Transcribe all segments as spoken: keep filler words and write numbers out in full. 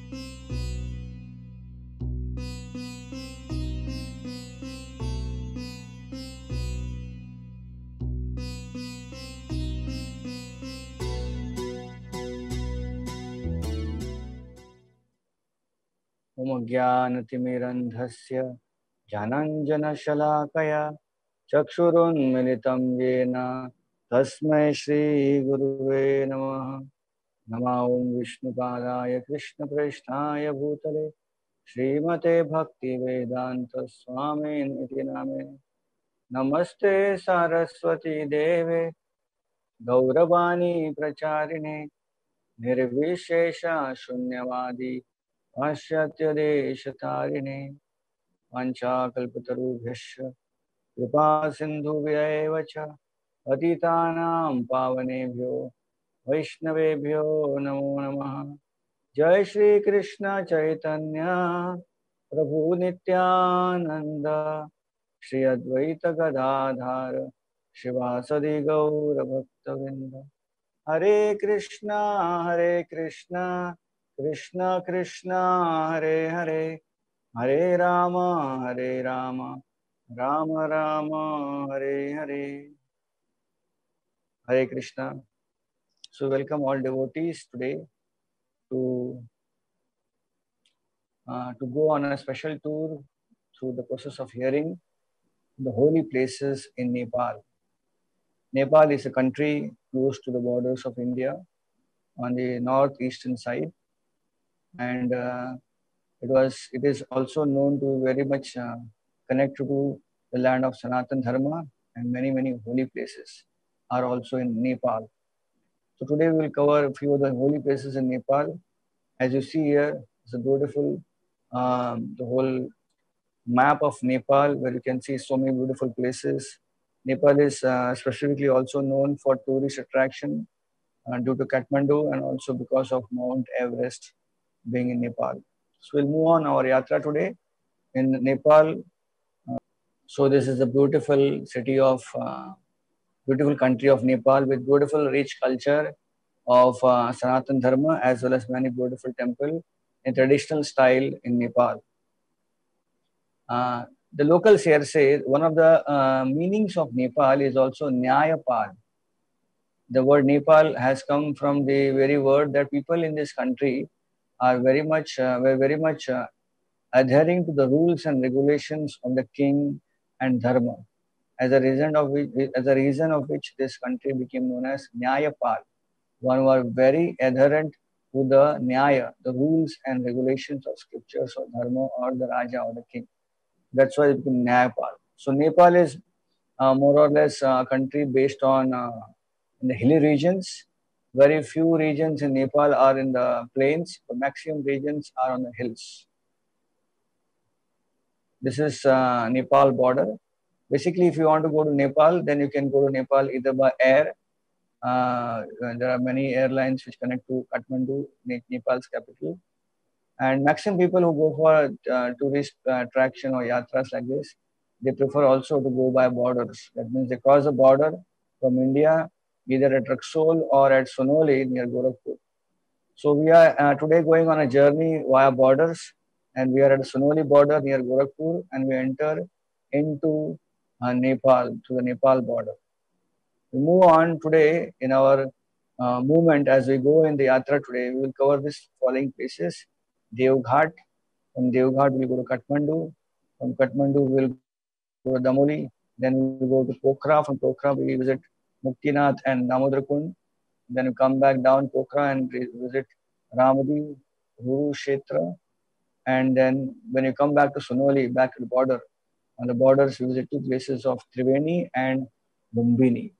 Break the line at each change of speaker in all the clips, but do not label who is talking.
ओम ज्ञानतिमिरन्धस्य ज्ञानाञ्जनशलाकया चक्षुरुन्मिलितं येन तस्मै श्रीगुरुवे नमः। नमो ओं विष्णुपादाय कृष्णप्रेष्ठाय भूतले श्रीमते भक्तिवेदान्त स्वामिनिति नामे। नमस्ते सरस्वती देवे गौरवाणी प्रचारिणे निर्विशेष शून्यवादी पाश्चात्यदेशतारिणे वाञ्छाकल्पतरुभ्यश्च कृपा सिन्धुभ्यैव च पतितानां पावनेभ्यो वैष्णवेभ्यो नमो नमः। जय श्री कृष्ण चैतन्य प्रभु नित्यानंद श्री अद्वैत गदाधर शिवासदि गौर भक्तवृंद। हरे कृष्णा हरे कृष्णा कृष्णा कृष्णा हरे हरे हरे राम हरे राम राम राम हरे हरे। हरे Krishna. So welcome all devotees today to uh, to go on a special tour through the process of hearing the holy places in Nepal. Nepal is a country close to the borders of India on the northeastern side, and uh, it was it is also known to be very much uh, connected to the land of Sanatan Dharma, and many many holy places are also in Nepal. So today we will cover a few of the holy places in Nepal. As you see here, it's a beautiful um, the whole map of Nepal, where you can see so many beautiful places. Nepal is uh, specifically also known for tourist attraction uh, due to Kathmandu and also because of Mount Everest being in Nepal. So we'll move on our yatra today in Nepal. Uh, so this is the beautiful city of, uh, beautiful country of Nepal with beautiful rich culture of uh, Sanatan Dharma as well as many beautiful temples in traditional style in Nepal. Uh, the locals here say one of the uh, meanings of Nepal is also Nyayapal. The word Nepal has come from the very word that people in this country are very much, uh, were very much uh, adhering to the rules and regulations of the king and dharma. As a reason of which, as a reason of which this country became known as Nyayapal. One were very adherent to the Nyaya, the rules and regulations of scriptures or dharma or the Raja or the king. That's why it became Nepal. So Nepal is uh, more or less a country based on uh, in the hilly regions. Very few regions in Nepal are in the plains. The maximum regions are on the hills. This is uh, Nepal border. Basically, if you want to go to Nepal, then you can go to Nepal either by air. Uh, there are many airlines which connect to Kathmandu, Nepal's capital. And maximum people who go for uh, tourist uh, attraction or yatras like this, they prefer also to go by borders. That means they cross the border from India, either at Raxol or at Sonoli near Gorakhpur. So we are uh, today going on a journey via borders, and we are at the Sonoli border near Gorakhpur, and we enter into uh, Nepal, to the Nepal border. We move on today in our uh, movement as we go in the yatra today. We will cover this following places. Devghat. From Devghat, we will go to Kathmandu. From Kathmandu, we will go to Damoli. Then we will go to Pokhara. From Pokhara, we visit Muktinath and Damodar Kund. Then we come back down Pokhara and visit Ramadi, Kurukshetra. And then when you come back to Sonoli, back to the border, on the borders, we visit two places of Triveni and Lumbini.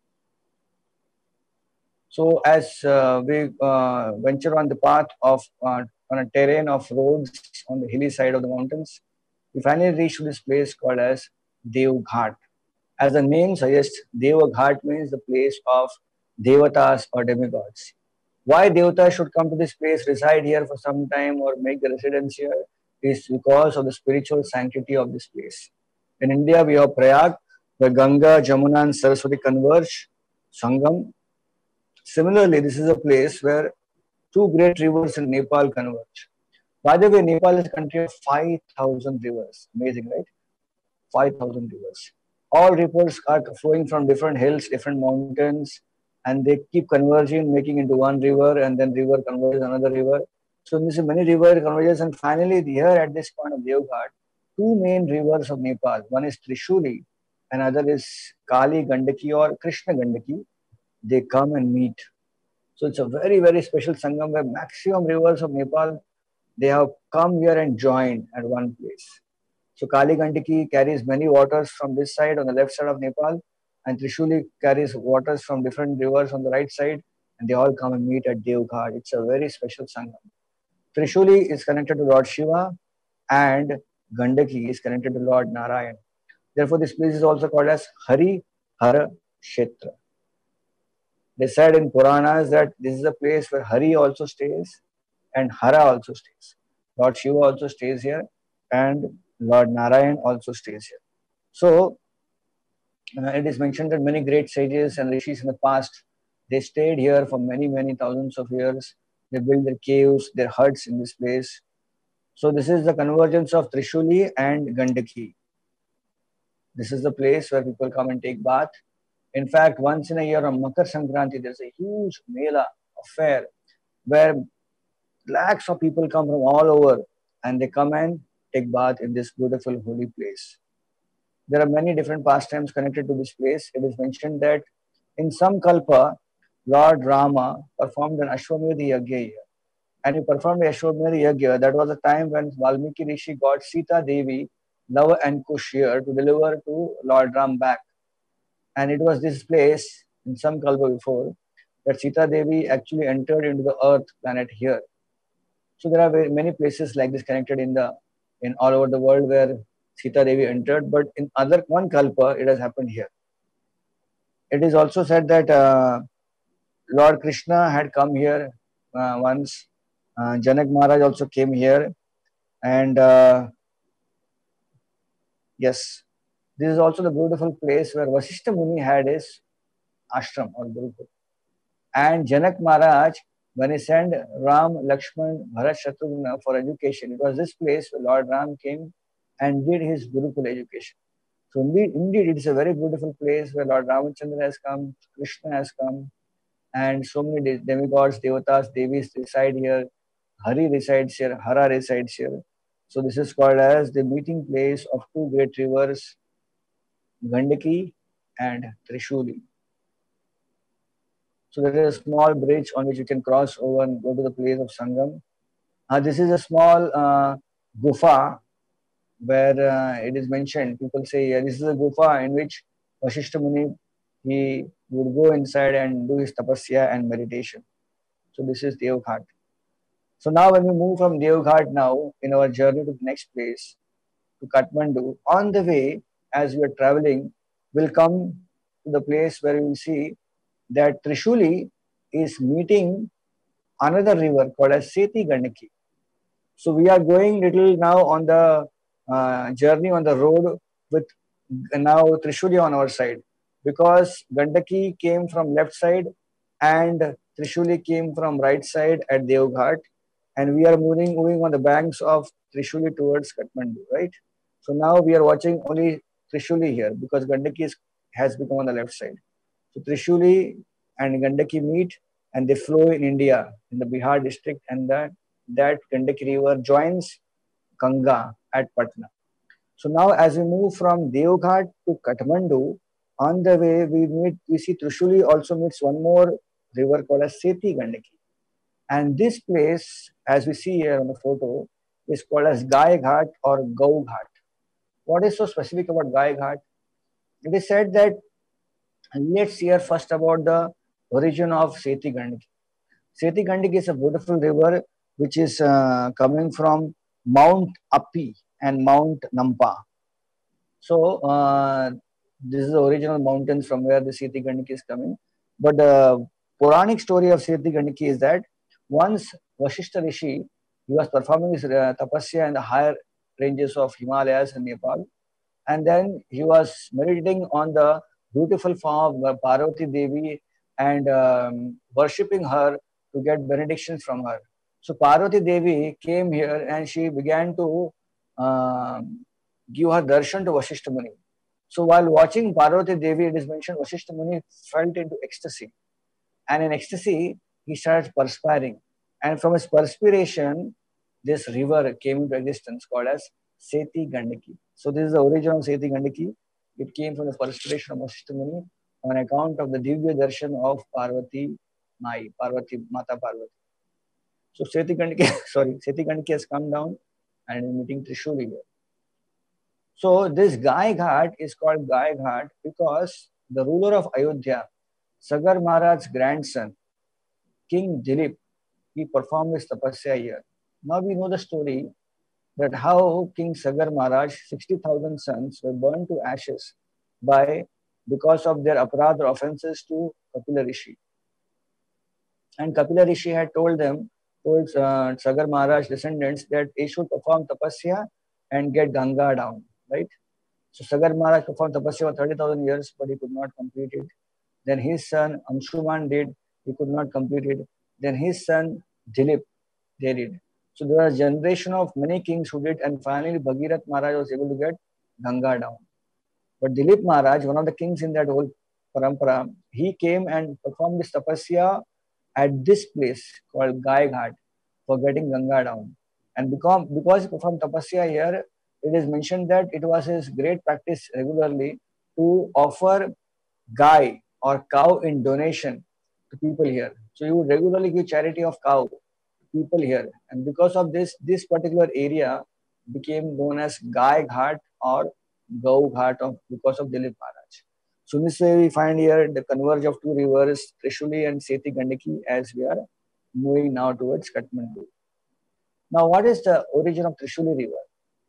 So as uh, we uh, venture on the path of uh, on a terrain of roads on the hilly side of the mountains, we finally reach to this place called as Devghat. As the name suggests, Devghat means the place of Devatas or demigods. Why Devatas should come to this place, reside here for some time or make the residence here is because of the spiritual sanctity of this place. In India, we have Prayag, where Ganga, Jamuna and Saraswati converge, Sangam. Similarly, this is a place where two great rivers in Nepal converge. By the way, Nepal is a country of five thousand rivers. Amazing, right? five thousand rivers. All rivers are flowing from different hills, different mountains, and they keep converging, making into one river, and then river converges another river. So this is many river converges, and finally here at this point of Devghat, two main rivers of Nepal. One is Trishuli, another is Kali Gandaki or Krishna Gandaki. They come and meet. So it's a very, very special Sangam where maximum rivers of Nepal, they have come here and joined at one place. So Kali Gandaki carries many waters from this side on the left side of Nepal, and Trishuli carries waters from different rivers on the right side, and they all come and meet at Devghat. It's a very special Sangam. Trishuli is connected to Lord Shiva, and Gandaki is connected to Lord Narayan. Therefore, this place is also called as Hari Hara Kshetra. They said in Puranas that this is a place where Hari also stays and Hara also stays. Lord Shiva also stays here, and Lord Narayan also stays here. So, uh, it is mentioned that many great sages and rishis in the past, they stayed here for many, many thousands of years. They built their caves, their huts in this place. So, this is the convergence of Trishuli and Gandaki. This is the place where people come and take bath. In fact, once in a year on Makar Sankranti, there's a huge mela, a fair, where lakhs of people come from all over and they come and take bath in this beautiful holy place. There are many different pastimes connected to this place. It is mentioned that in some kalpa, Lord Rama performed an Ashwamedha Yagya here. And he performed the Ashwamedha Yagya. That was a time when Valmiki Rishi got Sita Devi, Lava and Kush here to deliver to Lord Ram back. And it was this place in some kalpa before that Sita Devi actually entered into the earth planet here. So there are very many places like this connected in the in all over the world where Sita Devi entered, but in other one kalpa it has happened here. It is also said that uh, Lord Krishna had come here uh, once. Uh, Janak Maharaj also came here, and uh, yes, this is also the beautiful place where Vasishtha Muni had his ashram or gurukul. And Janak Maharaj, when he sent Ram, Lakshman, Bharat, Shatrughna for education, it was this place where Lord Ram came and did his Gurukul education. So indeed, indeed, it is a very beautiful place where Lord Ramachandra has come, Krishna has come, and so many demigods, devatas, devis reside here. Hari resides here, Hara resides here. So this is called as the meeting place of two great rivers, Gandaki and Trishuli. So there is a small bridge on which you can cross over and go to the place of Sangam. Uh, this is a small uh, gufa where uh, it is mentioned. People say, yeah, this is a gufa in which Vasishtha Muni, he would go inside and do his tapasya and meditation. So this is Devghat. So now when we move from Devghat now in our journey to the next place, to Kathmandu, on the way as we are traveling, we'll come to the place where we will see that Trishuli is meeting another river called as Seti Gandaki. So we are going little now on the uh, journey on the road with now Trishuli on our side, because Gandaki came from left side and Trishuli came from right side at Devghat, and we are moving moving on the banks of Trishuli towards Kathmandu, right? So now we are watching only Trishuli here because Gandaki is, has become on the left side. So Trishuli and Gandaki meet and they flow in India, in the Bihar district, and that, that Gandaki river joins Ganga at Patna. So now as we move from Devghat to Kathmandu, on the way we meet, we see Trishuli also meets one more river called as Seti Gandaki. And this place, as we see here on the photo, is called as Gai Ghat or Gau Ghat. What is so specific about Gai Ghat? It is said that, let's hear first about the origin of Seti Gandaki. Seti Gandaki is a beautiful river which is uh, coming from Mount Appi and Mount Nampa. So uh, this is the original mountains from where the Seti Gandaki is coming. But the Puranic story of Seti Gandaki is that once Vasishtha Rishi, he was performing his uh, tapasya in the higher ranges of Himalayas and Nepal, and then he was meditating on the beautiful form of Parvati Devi and um, worshipping her to get benedictions from her. So Parvati Devi came here and she began to uh, give her darshan to Vasishtha Muni. So while watching Parvati Devi, it is mentioned Vasishtha Muni fell into ecstasy. And in ecstasy, he started perspiring. And from his perspiration, this river came into existence called as Seti Gandaki. So this is the origin of Seti Gandaki. It came from the perspiration of Vasishtha Muni on account of the Divya Darshan of Parvati Mai, Parvati, Mata Parvati. So Seti Gandaki, sorry, Seti Gandaki has come down and is meeting Trishuli here. So this Gai Ghat is called Gai Ghat because the ruler of Ayodhya, Sagar Maharaj's grandson, King Dilip, he performed his tapasya here. Now we know the story that how King Sagar Maharaj, sixty thousand sons were burned to ashes by because of their aparad or offenses to Kapila Rishi. And Kapila Rishi had told them, told uh, Sagar Maharaj descendants that they should perform tapasya and get Ganga down, right? So Sagar Maharaj performed tapasya for thirty thousand years, but he could not complete it. Then his son Anshuman did, he could not complete it. Then his son Dilip, they did. So there was a generation of many kings who did, and finally Bhagirath Maharaj was able to get Ganga down. But Dilip Maharaj, one of the kings in that whole parampara, he came and performed this tapasya at this place called Gai Ghat for getting Ganga down. And because, because he performed tapasya here, it is mentioned that it was his great practice regularly to offer Gai or cow in donation to people here. So he would regularly give charity of cow to people here. And because of this, this particular area became known as Gai Ghat or Gau Ghat of, because of Dilip Maharaj. So in this way we find here the converge of two rivers, Trishuli and Seti Gandaki, as we are moving now towards Kathmandu. Now what is the origin of Trishuli river?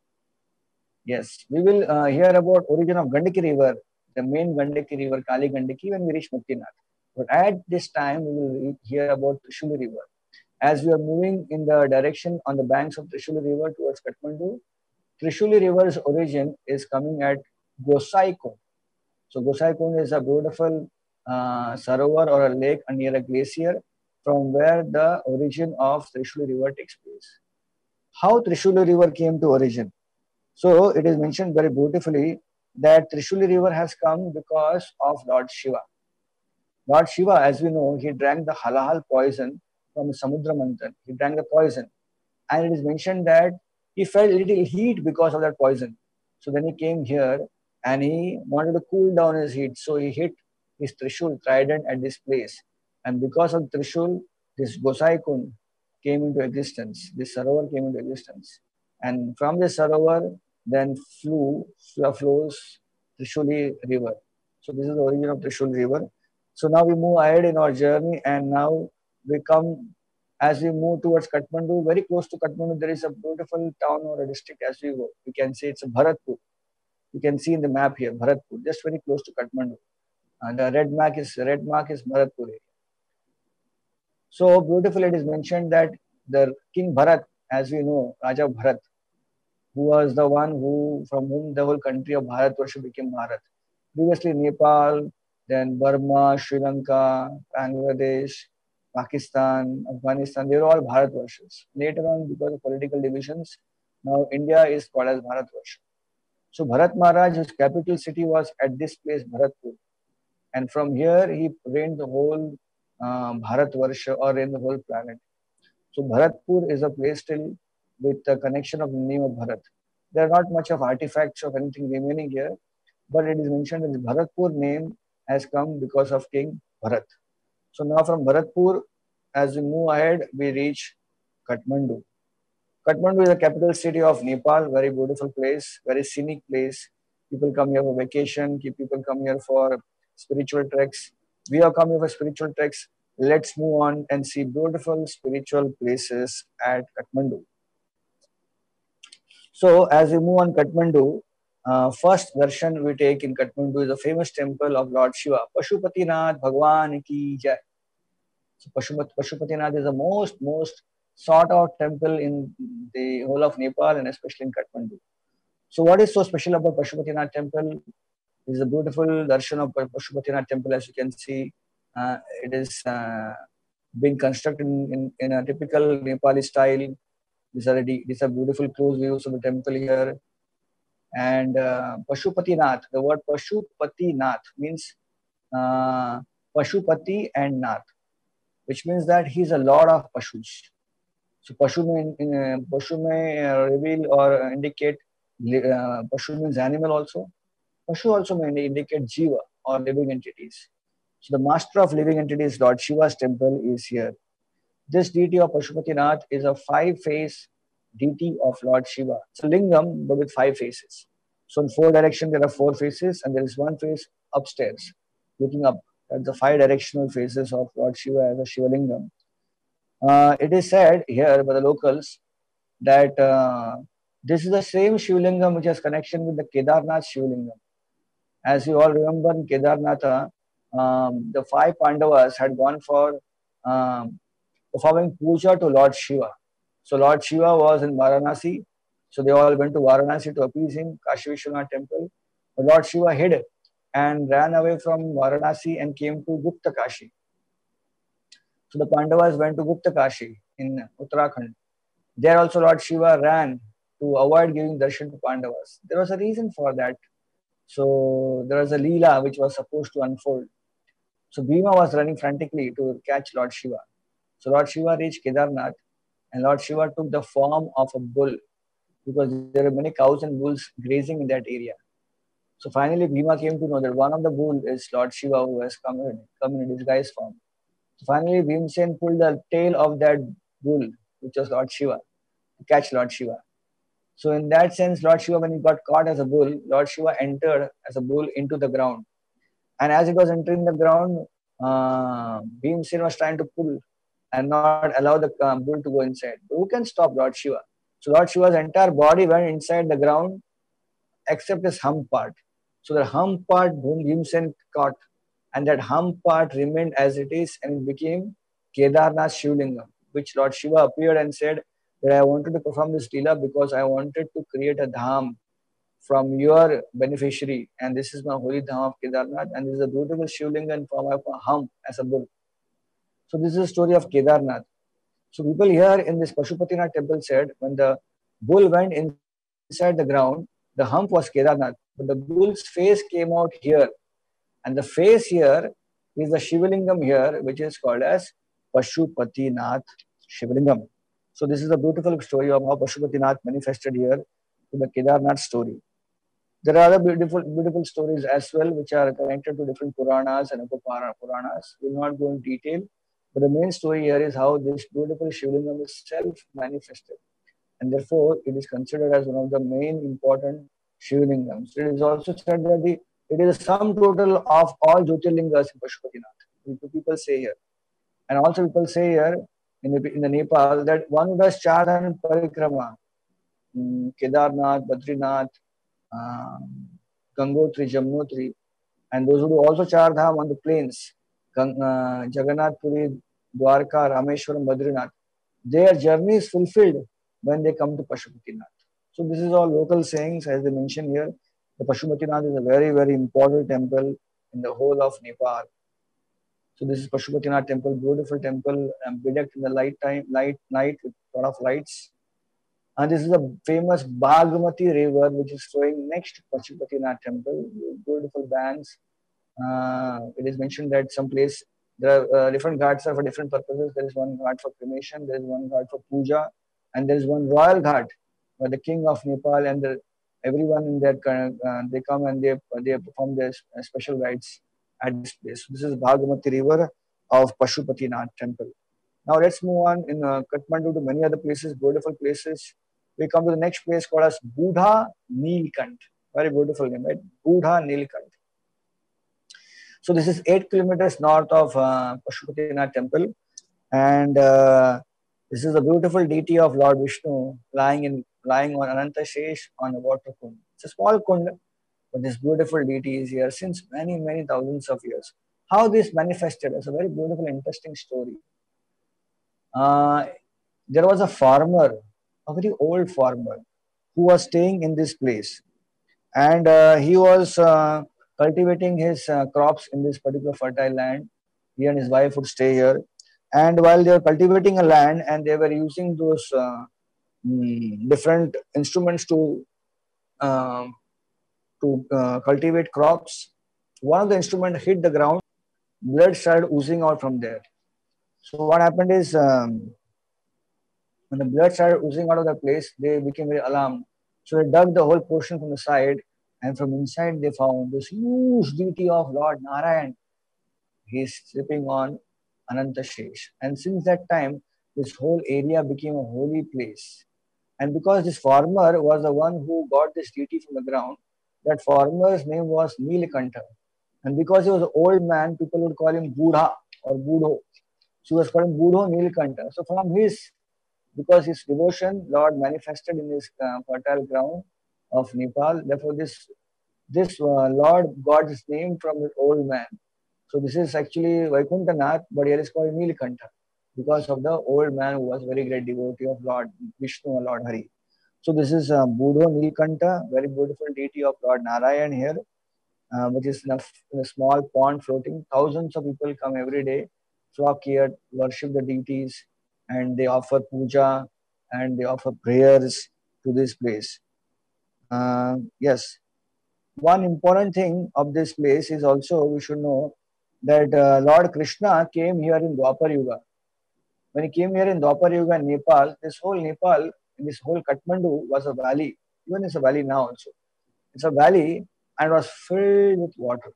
Yes, we will uh, hear about origin of Gandaki river, the main Gandaki river, Kali Gandaki, when we reach Muktinath. But at this time, we will hear about Trishuli river. As we are moving in the direction on the banks of Trishuli river towards Kathmandu, Trishuli river's origin is coming at Gosai Kund. So Gosai Kund is a beautiful uh, sarovar or a lake near a glacier from where the origin of Trishuli river takes place. How Trishuli river came to origin? So it is mentioned very beautifully that Trishuli river has come because of Lord Shiva. Lord Shiva, as we know, he drank the halahal poison from Samudra Manthan. He drank the poison. And it is mentioned that he felt a little heat because of that poison. So then he came here and he wanted to cool down his heat. So he hit his Trishul trident at this place. And because of Trishul, this Gosai Kund came into existence. This Sarovar came into existence. And from this Sarovar, then flew, flows Trishuli river. So this is the origin of Trishuli river. So now we move ahead in our journey, and now we come, as we move towards Kathmandu, very close to Kathmandu, there is a beautiful town or a district as we go. We can say it's a Bharatpur. You can see in the map here, Bharatpur, just very close to Kathmandu. And the red mark is, red mark is Bharatpur area. So beautifully it is mentioned that the King Bharat, as we know, Raja Bharat, who was the one who, from whom the whole country of Bharatvarsha became Bharat. Previously Nepal, then Burma, Sri Lanka, Bangladesh, Pakistan, Afghanistan, they were all Bharatvarshas. Later on, because of political divisions, now India is called as Bharatvarsha. So Bharat Maharaj, his capital city was at this place, Bharatpur. And from here, he reigned the whole uh, Bharatvarsha or reigned the whole planet. So Bharatpur is a place still with the connection of the name of Bharat. There are not much of artifacts of anything remaining here, but it is mentioned that the Bharatpur name has come because of King Bharat. So now from Bharatpur, as we move ahead, we reach Kathmandu. Kathmandu is the capital city of Nepal, very beautiful place, very scenic place. People come here for vacation, people come here for spiritual treks. We have come here for spiritual treks. Let's move on and see beautiful spiritual places at Kathmandu. So as we move on Kathmandu, uh, first darshan we take in Kathmandu is the famous temple of Lord Shiva, Pashupatinath Bhagwan Ki Jai. So Pashupatinath is the most, most sought out temple in the whole of Nepal and especially in Kathmandu. So what is so special about Pashupatinath temple? This is a beautiful darshan of Pashupatinath temple, as you can see. Uh, it is uh, been constructed in, in, in a typical Nepali style. These are, these are beautiful close views of the temple here. And uh, Pashupatinath, the word Pashupatinath means uh, Pashupati and Nath, which means that he is a lord of Pashus. So Pashu may, in, uh, Pashu may uh, reveal or indicate, uh, Pashu means animal also. Pashu also may indicate Jiva or living entities. So the master of living entities, Lord Shiva's temple is here. This deity of Pashupatinath is a five-face deity of Lord Shiva. It's a lingam, but with five faces. So in four directions, there are four faces, and there is one face upstairs, looking up. That's the five directional faces of Lord Shiva as a Shiva lingam. Uh, it is said here by the locals that uh, this is the same Shivlingam which has connection with the Kedarnath Shivlingam. As you all remember, in Kedarnatha, um, the five Pandavas had gone for um, performing puja to Lord Shiva. So Lord Shiva was in Varanasi. So they all went to Varanasi to appease him, Kashi Vishwanath temple. But Lord Shiva hid and ran away from Varanasi and came to Gupta Kashi. So the Pandavas went to Gupta Kashi in Uttarakhand. There also Lord Shiva ran to avoid giving darshan to Pandavas. There was a reason for that. So there was a Leela which was supposed to unfold. So Bhima was running frantically to catch Lord Shiva. So Lord Shiva reached Kedarnath and Lord Shiva took the form of a bull because there are many cows and bulls grazing in that area. So finally Bhima came to know that one of the bull is Lord Shiva who has come in, come in disguise form. So finally Bhimsen pulled the tail of that bull, which was Lord Shiva, to catch Lord Shiva. So in that sense, Lord Shiva, when he got caught as a bull, Lord Shiva entered as a bull into the ground. And as it was entering the ground, uh, Bhimsen was trying to pull and not allow the uh, bull to go inside. But who can stop Lord Shiva? So Lord Shiva's entire body went inside the ground except his hump part. So the hump part Bhimsen caught, and that hump part remained as it is, and it became Kedarnath Shivlingam, which Lord Shiva appeared and said that I wanted to perform this Leela because I wanted to create a dham from your beneficiary, and this is my holy dham of Kedarnath, and this is a beautiful Shivlingam in form of a hump as a bull. So this is the story of Kedarnath. So people here in this Pashupatinath temple said when the bull went inside the ground, the hump was Kedarnath, but the bull's face came out here. And the face here is the Shivlingam here, which is called as Pashupatinath Shivlingam. So this is a beautiful story of how Pashupatinath manifested here in the Kedarnath story. There are other beautiful, beautiful stories as well, which are connected to different Puranas and Upapuranas. We will not go in detail, but the main story here is how this beautiful Shivlingam is self-manifested. And therefore, it is considered as one of the main important Shivlingams. It is also said that the, it is the sum total of all Jyotirlingas in Pashupatinath. People say here. And also people say here in the, in the Nepal that one who does Chardhan Parikrama, um, Kedarnath, Badrinath, um, Gangotri, Jamnotri, and those who do also Chardham on the plains, Gang, uh, Jagannath Puri, Dwarka, Rameshwaram, Badrinath, their journey is fulfilled when they come to Pashupatinath. So this is all local sayings as they mention here. The Pashupatinath is a very, very important temple in the whole of Nepal. So this is Pashupatinath temple, beautiful temple, um, bedecked in the light time, light night with a lot of lights. And this is a famous Bagmati river which is flowing next to Pashupatinath temple. Beautiful banks. Uh, it is mentioned that some place there are uh, different ghats are for different purposes. There is one ghat for cremation, there is one ghat for puja, and there is one royal ghat where the king of Nepal and the, everyone in that uh, they come and they they perform their special rites at this place. This is Bhagmati river of Pashupatinath temple. Now let's move on in uh, Kathmandu to many other places, beautiful places. We come to the next place called as Budha Nilkant. Very beautiful name, right? Budha Nilkant. So this is eight kilometers north of uh, Pashupatinath temple, and uh, this is a beautiful deity of Lord Vishnu lying in lying on Anantashesh on a water kund. It's a small kund, but this beautiful deity is here since many many thousands of years. How this manifested is a very beautiful, interesting story. Uh, there was a farmer, a very old farmer, who was staying in this place, and uh, he was uh, cultivating his uh, crops in this particular fertile land. He and his wife would stay here, And while they were cultivating a land and they were using those uh, mm, different instruments to um, to uh, cultivate crops, one of the instruments hit the ground, blood started oozing out from there. So what happened is, um, when the blood started oozing out of the place, they became very alarmed. So they dug the whole portion from the side, and from inside they found this huge deity of Lord Narayan. He's sleeping on Anantashesh. And since that time, this whole area became a holy place. And because this farmer was the one who got this deity from the ground, that farmer's name was Neelakantha. And because he was an old man, people would call him Budha or Budho. So he was called Budho Neelakantha. So from his, because his devotion, Lord manifested in this uh, fertile ground of Nepal. Therefore, this this uh, Lord got his name from this old man. So this is actually Vaikuntanath, but here is called Neelakantha because of the old man who was a very great devotee of Lord Vishnu or Lord Hari. So this is uh, Budho Neelakantha, very beautiful deity of Lord Narayan here, uh, which is in a, in a small pond floating. Thousands of people come every day, flock here, worship the deities, and they offer puja and they offer prayers to this place. Uh, yes, one important thing of this place is also we should know that uh, Lord Krishna came here in Dwapar Yuga. When he came here in Dwapar Yuga in Nepal, this whole Nepal, this whole Kathmandu was a valley. Even it's a valley now also. It's a valley and was filled with water.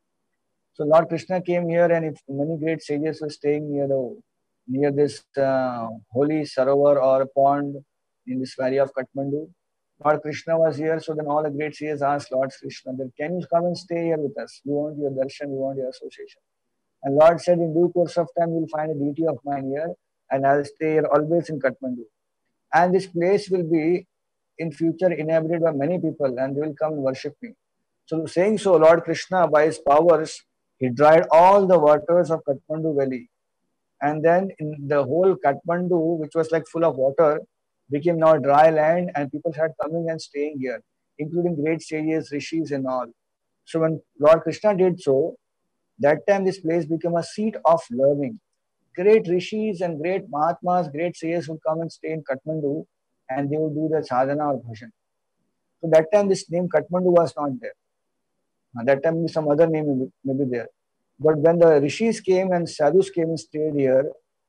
So Lord Krishna came here, and if many great sages were staying near the near this uh, holy sarovar or pond in this valley of Kathmandu. Lord Krishna was here, so then all the great sages asked Lord Krishna, then can you come and stay here with us? We want your darshan, we want your association. And Lord said, in due course of time, you will find a deity of mine here, and I'll stay here always in Kathmandu. And this place will be in future inhabited by many people, and they will come and worship me. So saying so, Lord Krishna, by his powers, he dried all the waters of Kathmandu valley. And then in the whole Kathmandu, which was like full of water, became now dry land, and people started coming and staying here, including great sages, rishis and all. So when Lord Krishna did so, that time this place became a seat of learning. Great rishis and great mahatmas, great sages would come and stay in Kathmandu, and they would do the sadhana or bhajan. So that time this name Kathmandu was not there. At that time some other name may be, may be there. But when the rishis came and sadhus came and stayed here,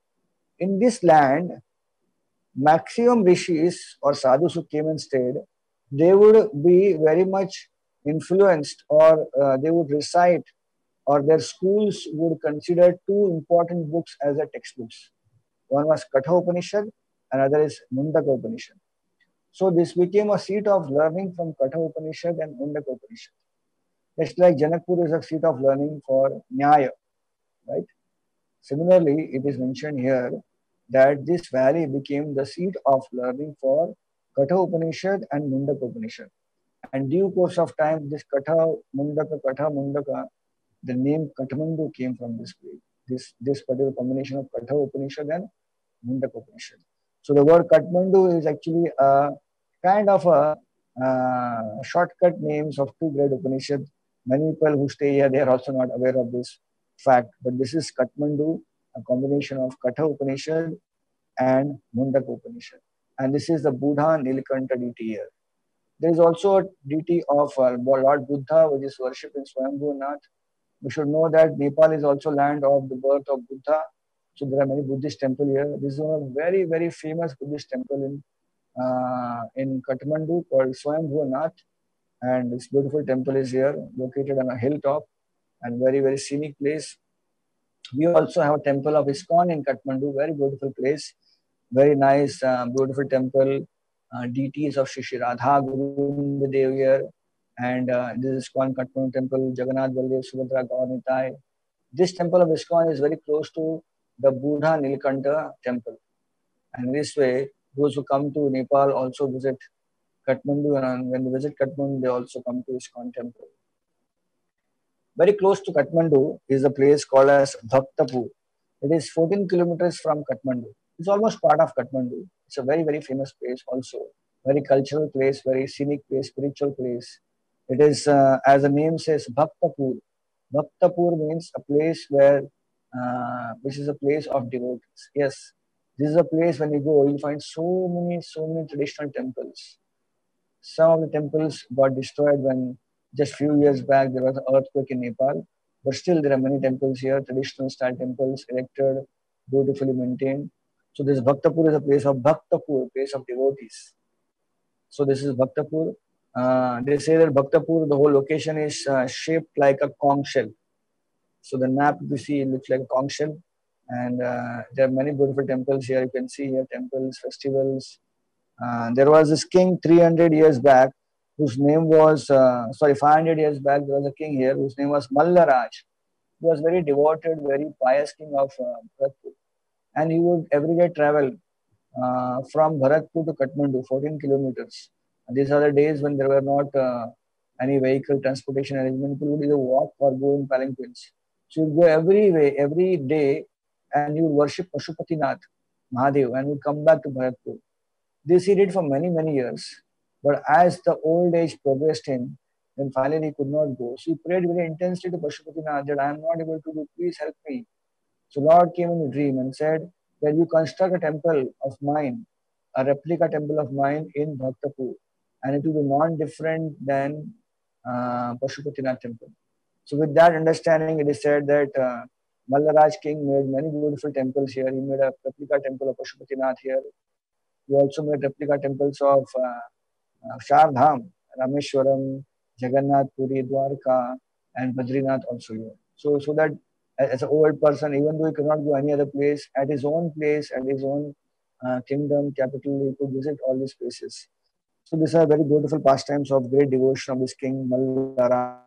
in this land, maximum rishis or sadhus who came and stayed, they would be very much influenced, or uh, they would recite, or their schools would consider two important books as their textbooks. One was Katha Upanishad, another is Mundaka Upanishad. So this became a seat of learning from Katha Upanishad and Mundaka Upanishad. Just like Janakpur is a seat of learning for Nyaya, right? Similarly, it is mentioned here that this valley became the seat of learning for Katha Upanishad and Mundaka Upanishad. And due course of time, this Katha, Mundaka, Katha, Mundaka, the name Kathmandu came from this place. This, this particular combination of Katha Upanishad and Mundaka Upanishad. So the word Kathmandu is actually a kind of a uh, shortcut names of two great Upanishads. Many people who stay here, they are also not aware of this fact. But this is Kathmandu, a combination of Katha Upanishad and Mundaka Upanishad. And this is the Buddha Nilakantha deity here. There is also a deity of uh, Lord Buddha, which is worshipped in Swayambhu Nath. We should know that Nepal is also land of the birth of Buddha. So there are many Buddhist temples here. This is one very, very famous Buddhist temple in uh, in Kathmandu called Swayambhu Nath. And this beautiful temple is here, located on a hilltop and very, very scenic place. We also have a temple of ISKCON in Kathmandu, very beautiful place, very nice, uh, beautiful temple, uh, deities of Shri Shri Radha Govinda Dev here. And uh, this is ISKCON Kathmandu temple, Jagannath Baldev Subhadra Gaur Nitai. This temple of ISKCON is very close to the Buddha Nilakantha temple. And in this way, those who come to Nepal also visit Kathmandu, and when they visit Kathmandu, they also come to ISKCON temple. Very close to Kathmandu is a place called as Bhaktapur. It is fourteen kilometers from Kathmandu. It's almost part of Kathmandu. It's a very, very famous place also. Very cultural place, very scenic place, spiritual place. It is, uh, as the name says, Bhaktapur. Bhaktapur means a place where uh, which is a place of devotees. Yes, this is a place when you go, you'll find so many, so many traditional temples. Some of the temples got destroyed when just few years back there was an earthquake in Nepal, but still there are many temples here, traditional style temples erected, beautifully maintained. So this Bhaktapur is a place of Bhaktapur, place of devotees. So this is Bhaktapur. Uh, they say that Bhaktapur, the whole location is uh, shaped like a conch shell. So the map you see it looks like a conch shell, and uh, there are many beautiful temples here. You can see here temples, festivals. Uh, there was this king three hundred years back whose name was, uh, sorry, five hundred years back, there was a king here whose name was Mallaraj. He was very devoted, very pious king of uh, Bharatpur. And he would every day travel uh, from Bharatpur to Kathmandu, fourteen kilometers. And these are the days when there were not uh, any vehicle transportation arrangement. People would either walk or go in palanquins. So you'd go every way, every day, and you would worship Pashupatinath, Mahadev, and would come back to Bharatpur. This he did for many, many years. But as the old age progressed in, then finally he could not go. So he prayed very intensely to Pashupatinath that I am not able to do, please help me. So Lord came in a dream and said that you construct a temple of mine, a replica temple of mine in Bhaktapur, and it will be non-different than uh, Pashupatinath temple. So with that understanding, it is said that uh, Mallaraj king made many beautiful temples here. He made a replica temple of Pashupatinath here. He also made replica temples of uh, uh, Shardham, Rameshwaram, Jagannath Puri, Dwarka, and Badrinath also here. So, so that as an old person, even though he could not go any other place, at his own place, at his own uh, kingdom, capital, he could visit all these places. So these are very beautiful pastimes of great devotion of this king Mallaraj.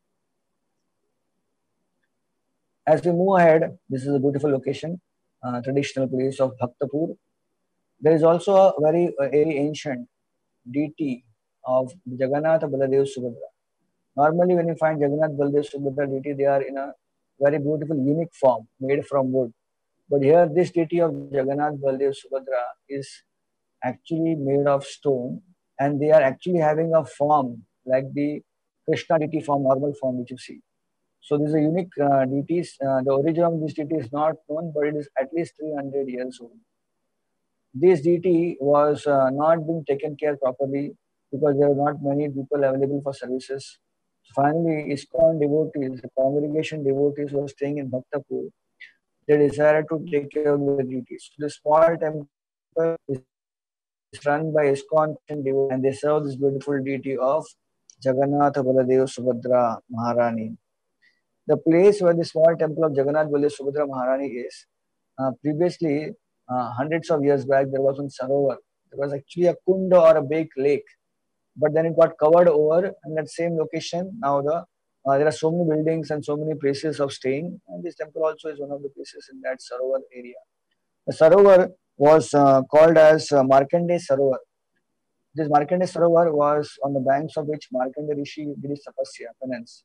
As we move ahead, this is a beautiful location, uh, traditional place of Bhaktapur. There is also a very, uh, very ancient deity of Jagannath, Baladev, Subhadra. Normally, when you find Jagannath, Baladev, Subhadra deity, they are in a very beautiful, unique form made from wood. But here, this deity of Jagannath, Baladev, Subhadra is actually made of stone, and they are actually having a form like the Krishna deity form, normal form which you see. So, this is a unique uh, deities. Uh, the origin of this deity is not known, but it is at least three hundred years old. This deity was uh, not being taken care properly because there were not many people available for services. Finally, ISKCON devotees, the congregation devotees who were staying in Bhaktapur, they decided to take care of the deity. So the small temple is run by ISKCON devotees and they serve this beautiful deity of Jagannath Baladev Subhadra Maharani. The place where the small temple of Jagannath Baladev Subhadra Maharani is, uh, previously, uh, hundreds of years back, there was one Sarovar. There was actually a kunda or a big lake, but then it got covered over. And that same location now the uh, there are so many buildings and so many places of staying, and this temple also is one of the places in that Sarovar area. The Sarovar was uh, called as uh, Markandeya Sarovar. This Markandeya Sarovar was on the banks of which Markandeya Rishi did his tapasya, penance.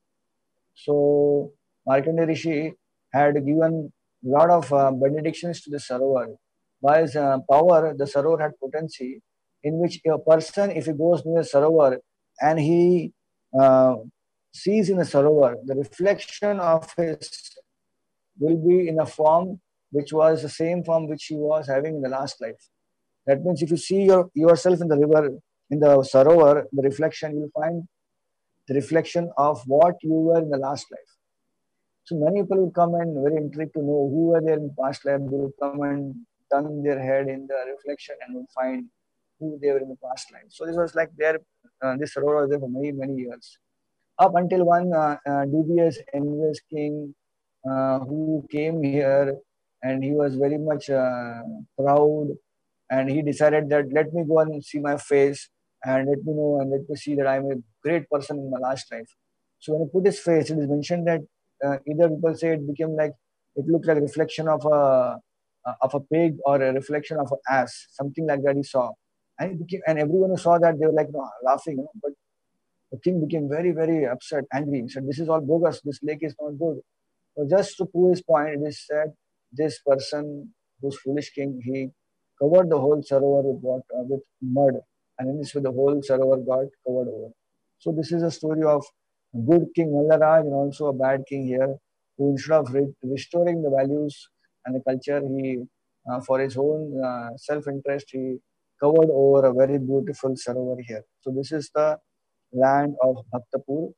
So Markandeya Rishi had given a lot of uh, benedictions to the Sarovar. By his uh, power, the Sarovar had potency in which a person, if he goes near the Sarovar and he uh, sees in the Sarovar, the reflection of his will be in a form which was the same form which he was having in the last life. That means if you see your, yourself in the river, in the Sarovar, the reflection, you will find the reflection of what you were in the last life. So many people will come and very intrigued to know who were there in past life. They will come and turn their head in the reflection and will find who they were in the past life. So this was like there, uh, this road was there for many, many years. Up until one uh, uh, dubious, envious king uh, who came here and he was very much uh, proud and he decided that let me go and see my face and let me know and let me see that I'm a great person in my last life. So when he put his face, it is mentioned that uh, either people say it became like it looked like a reflection of a uh, of a pig or a reflection of an ass, something like that he saw, and he became, and everyone who saw that they were like no, laughing, you know, but the king became very very upset, angry. He said, "This is all bogus. This lake is not good." So just to prove his point, it is said this person, who's foolish king, he covered the whole Sarovar with water, with mud, and in this way the whole Sarovar got covered over. So this is a story of a good king Mallaraj and also a bad king here who instead of re restoring the values and the culture, he, uh, for his own uh, self-interest, he covered over a very beautiful Sarovar here. So this is the land of Bhaktapur.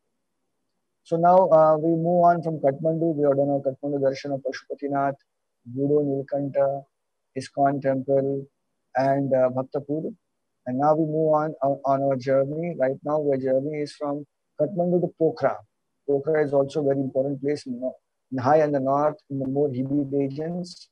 So now uh, we move on from Kathmandu. We have done our Kathmandu darshan of Pashupatinath, Judo Nilkanta, ISKCON temple, and uh, Bhaktapur. And now we move on, on on our journey. Right now, our journey is from Kathmandu to Pokhara. Pokhara is also a very important place in, in high in the north, in the more hilly regions.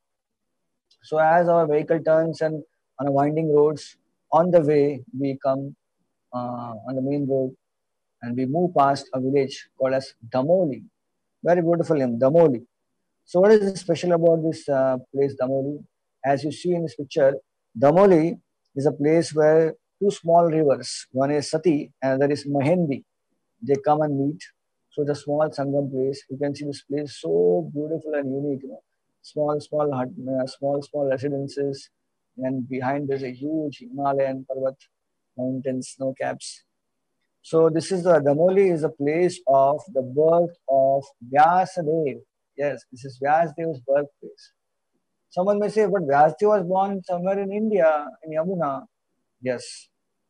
So as our vehicle turns and on a winding roads, on the way we come uh, on the main road and we move past a village called as Damoli. Very beautiful name, Damoli. So what is special about this uh, place, Damoli? As you see in this picture, Damoli is a place where two small rivers, one is Sati and the other is Mahendi, they come and meet. So it's a small Sangam place. You can see this place so beautiful and unique. You know, small, small hut, uh, small, small residences, and behind there's a huge Himalayan Parvat mountains, snow caps. So this is the Damoli is a place of the birth of Vyasadev. Yes, this is Vyasadev's birthplace. Someone may say, but Vyasadeva was born somewhere in India, in Yamuna. Yes,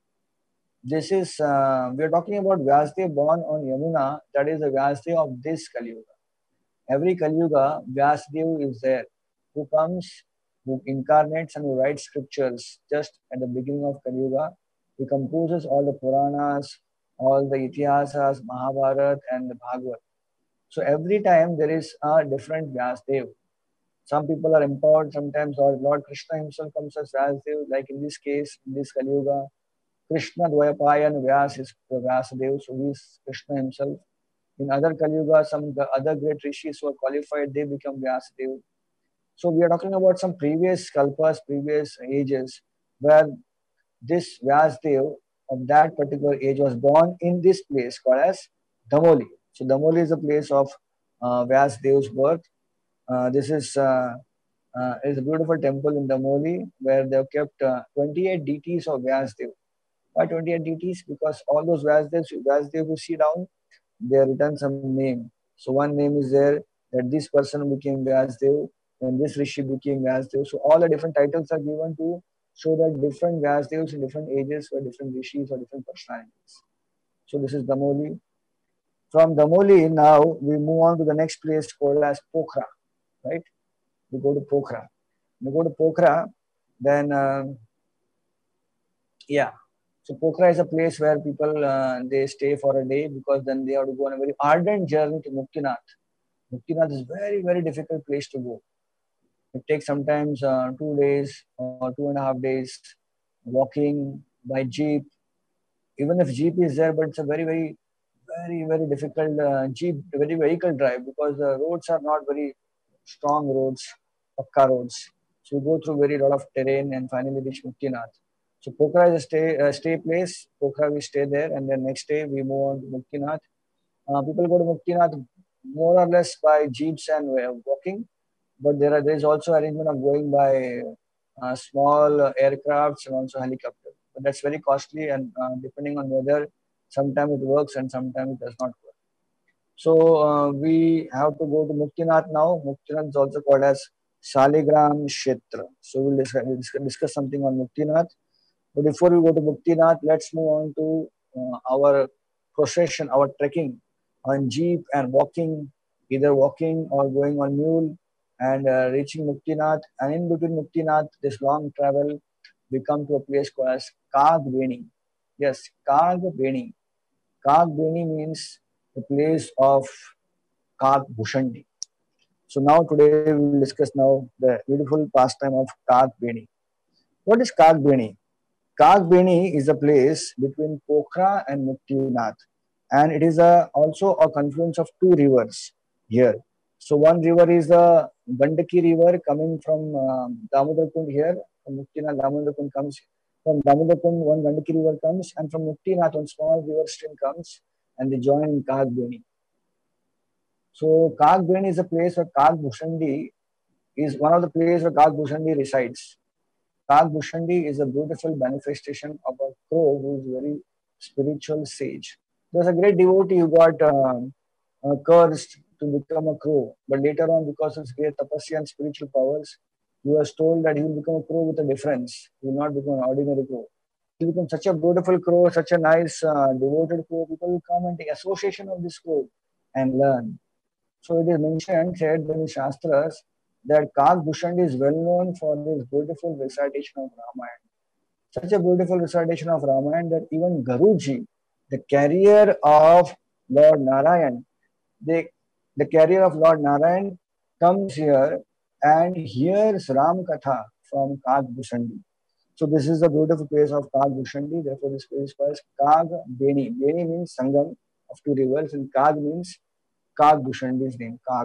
this is, uh, we are talking about Vyasadeva born on Yamuna, that is the Vyasadeva of this Kali Yuga. Every Kali Yuga, Vyasadeva is there, who comes, who incarnates and who writes scriptures just at the beginning of Kali Yuga. He composes all the Puranas, all the Itihasas, Mahabharat and the Bhagavad. So every time there is a different Vyasadeva. Some people are empowered, sometimes Lord Krishna himself comes as Vyasadeva, like in this case, in this Kali Yuga. Krishna Dvayapayan Vyas is the Vyasadeva, so he is Krishna himself. In other Kali Yuga, some the other great rishis who are qualified, they become Vyasadeva. So we are talking about some previous kalpas, previous ages, where this Vyasadeva of that particular age was born in this place called as Damoli. So Damoli is the place of uh, Vyasadev's birth. Uh, this is, uh, uh, is a beautiful temple in Damoli where they have kept uh, twenty-eight deities of Vyasadeva. Why twenty-eight deities? Because all those Vyasadevs, Vyasadeva you see down, they are written some name. So one name is there that this person became Vyasadeva, and this Rishi became Vyasadeva. So all the different titles are given to show that different Vyasadevs in different ages were different Rishis or different personalities. So this is Damoli. From Damoli now we move on to the next place called as Pokhara, right? We go to Pokhara. We go to Pokhara, then uh, yeah. So Pokhara is a place where people uh, they stay for a day because then they have to go on a very ardent journey to Muktinath. Muktinath is very very difficult place to go. It takes sometimes uh, two days or two and a half days walking by jeep. Even if jeep is there, but it's a very very very very difficult uh, jeep, very vehicle drive because the roads are not very strong roads, pakka roads. So you go through very lot of terrain and finally reach Muktinath. So Pokhara is a stay, uh, stay place. Pokhara we stay there and then next day we move on to Muktinath. Uh, people go to Muktinath more or less by jeeps and uh, walking, but there are there is also arrangement of going by uh, small uh, aircrafts and also helicopter. But that's very costly and uh, depending on weather, sometimes it works and sometimes it does not work. So uh, we have to go to Muktinath now. Muktinath is also called as Saligram Kshetra. So we'll discuss, we'll discuss something on Muktinath. But before we go to Muktinath, let's move on to uh, our procession, our trekking on jeep and walking, either walking or going on mule and uh, reaching Muktinath. And in between Muktinath, this long travel, we come to a place called as Kagbeni. Yes, Kagbeni. Kagbeni means the place of Kag Bhushandi. So now today we will discuss now the beautiful pastime of Kagbeni. What is Kagbeni? Kagbeni is a place between Pokhara and Muktinath, and it is a, also a confluence of two rivers here. So one river is the Gandaki river coming from um, Damodar Kund here, from Muktinath Damodar Kund comes, from Damodar Kund one Gandaki river comes, and from Muktinath one small river stream comes, and they join in Kagbeni. So Kagbeni is a place where Kag Bhushandi is one of the places where Kag Bhushandi resides. Kag Bhushandi is a beautiful manifestation of a crow who is very spiritual sage. There's a great devotee who got uh, uh, cursed to become a crow. But later on, because of his great tapasya and spiritual powers, he was told that he will become a crow with a difference. He will not become an ordinary crow. He will become such a beautiful crow, such a nice, uh, devoted crow. People will come and take association of this crow and learn. So it is mentioned, said in the Shastras, that Kag Bhushandi is well known for his beautiful recitation of Ramayana. Such a beautiful recitation of Ramayana that even Garuji, the carrier of Lord Narayan, they, the carrier of Lord Narayan comes here and hears Ram Katha from Kag Bhushandi. So this is the beautiful place of Kag Bhushandi. Therefore, this place is called Kag Beni. Beni means Sangam of two rivers, and Kag means Kag Bhushandi's name, Kag.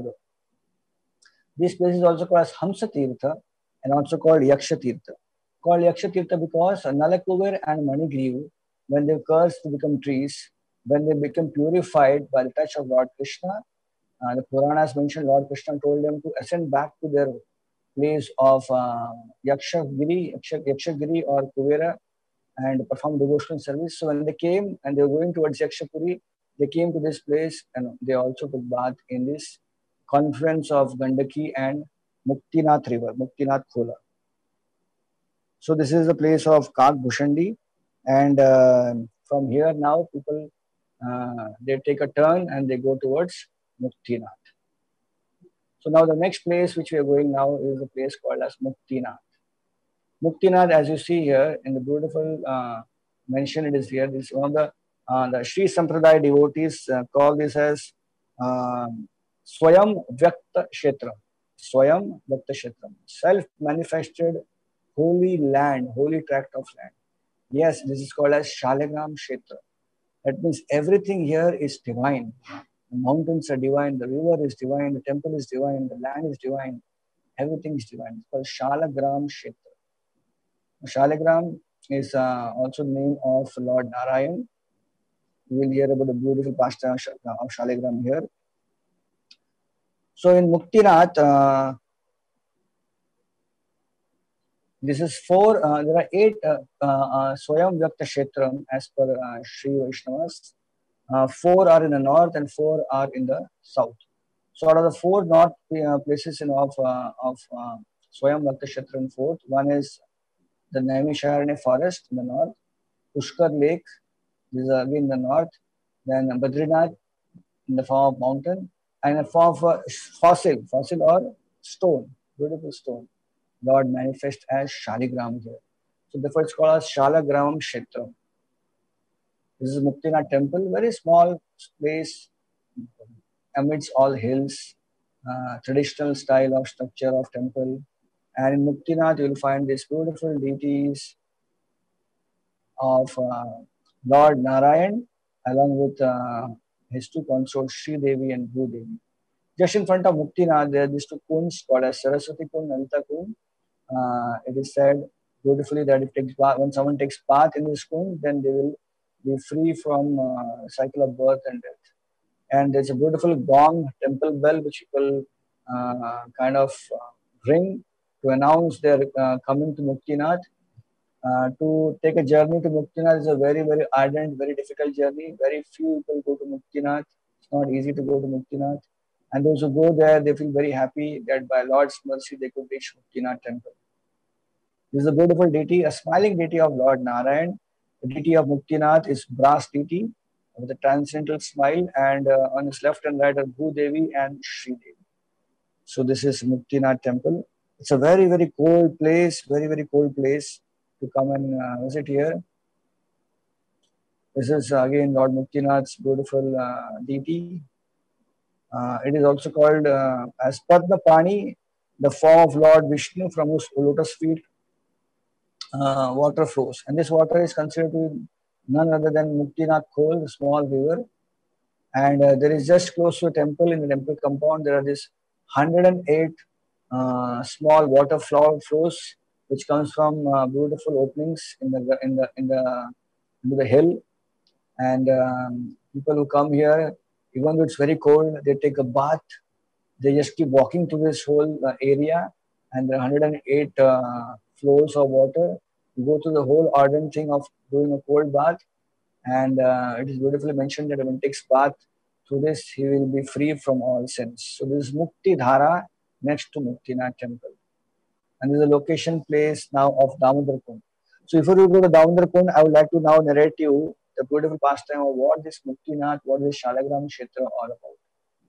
This place is also called as Hamsa Tirtha and also called Yaksha Tirtha. Called Yaksha Tirtha because Nalakuber and Manigriva, when they cursed to become trees, when they become purified by the touch of Lord Krishna, uh, the Puranas mention Lord Krishna told them to ascend back to their place of uh, Yakshagiri, Yaksha, Yakshagiri or Kuvera and perform devotional service. So when they came and they were going towards Yakshapuri, they came to this place and they also took bath in this confluence of Gandaki and Muktinath river, Muktinath Khola. So this is the place of Kag Bhushandi, and uh, from here now people uh, they take a turn and they go towards Muktinath. So now the next place which we are going now is a place called as Muktinath. Muktinath, as you see here in the beautiful uh, mention, it is here. This is one of the uh, the Sri Sampradaya devotees uh, call this as uh, Swayam Vyakta Kshetra. Swayam Vyakta Kshetra. Self-manifested holy land, holy tract of land. Yes, this is called as Shaligram Kshetra. That means everything here is divine. The mountains are divine, the river is divine, the temple is divine, the land is divine, everything is divine. It's called Shalagram Kshetra. Shaligram is uh, also the name of Lord Narayan. We will hear about the beautiful pastime of Shaligram here. So in Muktinath, uh, this is four, uh, there are eight uh, uh, uh, Swayam Vyakta Kshetram as per uh, Sri Vaishnavas. Uh, four are in the north and four are in the south. So out of the four north uh, places in, of, uh, of uh, Swayam Vyakta Kshetram fort, one is the Naimisharanya forest in the north, Pushkar Lake, this is again in the north, then Badrinath in the form of mountain, and a form of a fossil, fossil or stone, beautiful stone. Lord manifest as Shaligram here. So therefore it's called as Shalagram Kshetra. This is Muktinath temple, very small place amidst all hills, uh, traditional style of structure of temple. And in Muktinath you will find these beautiful deities of uh, Lord Narayan along with uh, his two consorts Sri Devi and Bhu Devi. Just in front of Muktinath there are these two kunds called as Saraswati Kund and Lalita Kund. Uh, it is said beautifully that if takes bath, when someone takes bath in this kund, then they will be free from uh, cycle of birth and death. And there's a beautiful gong temple bell which people uh, kind of uh, ring to announce their uh, coming to Muktinath. Uh, to take a journey to Muktinath is a very, very ardent, very difficult journey. Very few people go to Muktinath. It's not easy to go to Muktinath. And those who go there, they feel very happy that by Lord's mercy, they could reach Muktinath temple. This is a beautiful deity, a smiling deity of Lord Narayan. The deity of Muktinath is brass deity with a transcendental smile, and uh, on his left and right are Bhu Devi and Sri Devi. So this is Muktinath temple. It's a very, very cold place, very, very cold place to come and uh, visit here. This is uh, again Lord Muktinath's beautiful uh, deity. Uh, it is also called uh, as Padma Pani, the form of Lord Vishnu from whose lotus feet uh, water flows. And this water is considered to be none other than Muktinath Khol, the small river. And uh, there is just close to a temple, in the temple compound, there are these one hundred eight uh, small water flow, flows which comes from uh, beautiful openings in the in the in the into the hill. And um, people who come here, even though it's very cold, they take a bath. They just keep walking to this whole uh, area, and there are one hundred eight uh, flows of water. You go through the whole ardent thing of doing a cold bath, and uh, it is beautifully mentioned that when one takes bath Through this, he will be free from all sins. So this is Mukti Dhara next to Muktinath temple. And this is a location place now of Damodar Kund. So if you go to Damodar Kund, I would like to now narrate you the beautiful pastime of what this Muktinath, what this Shalagram Kshetra all about.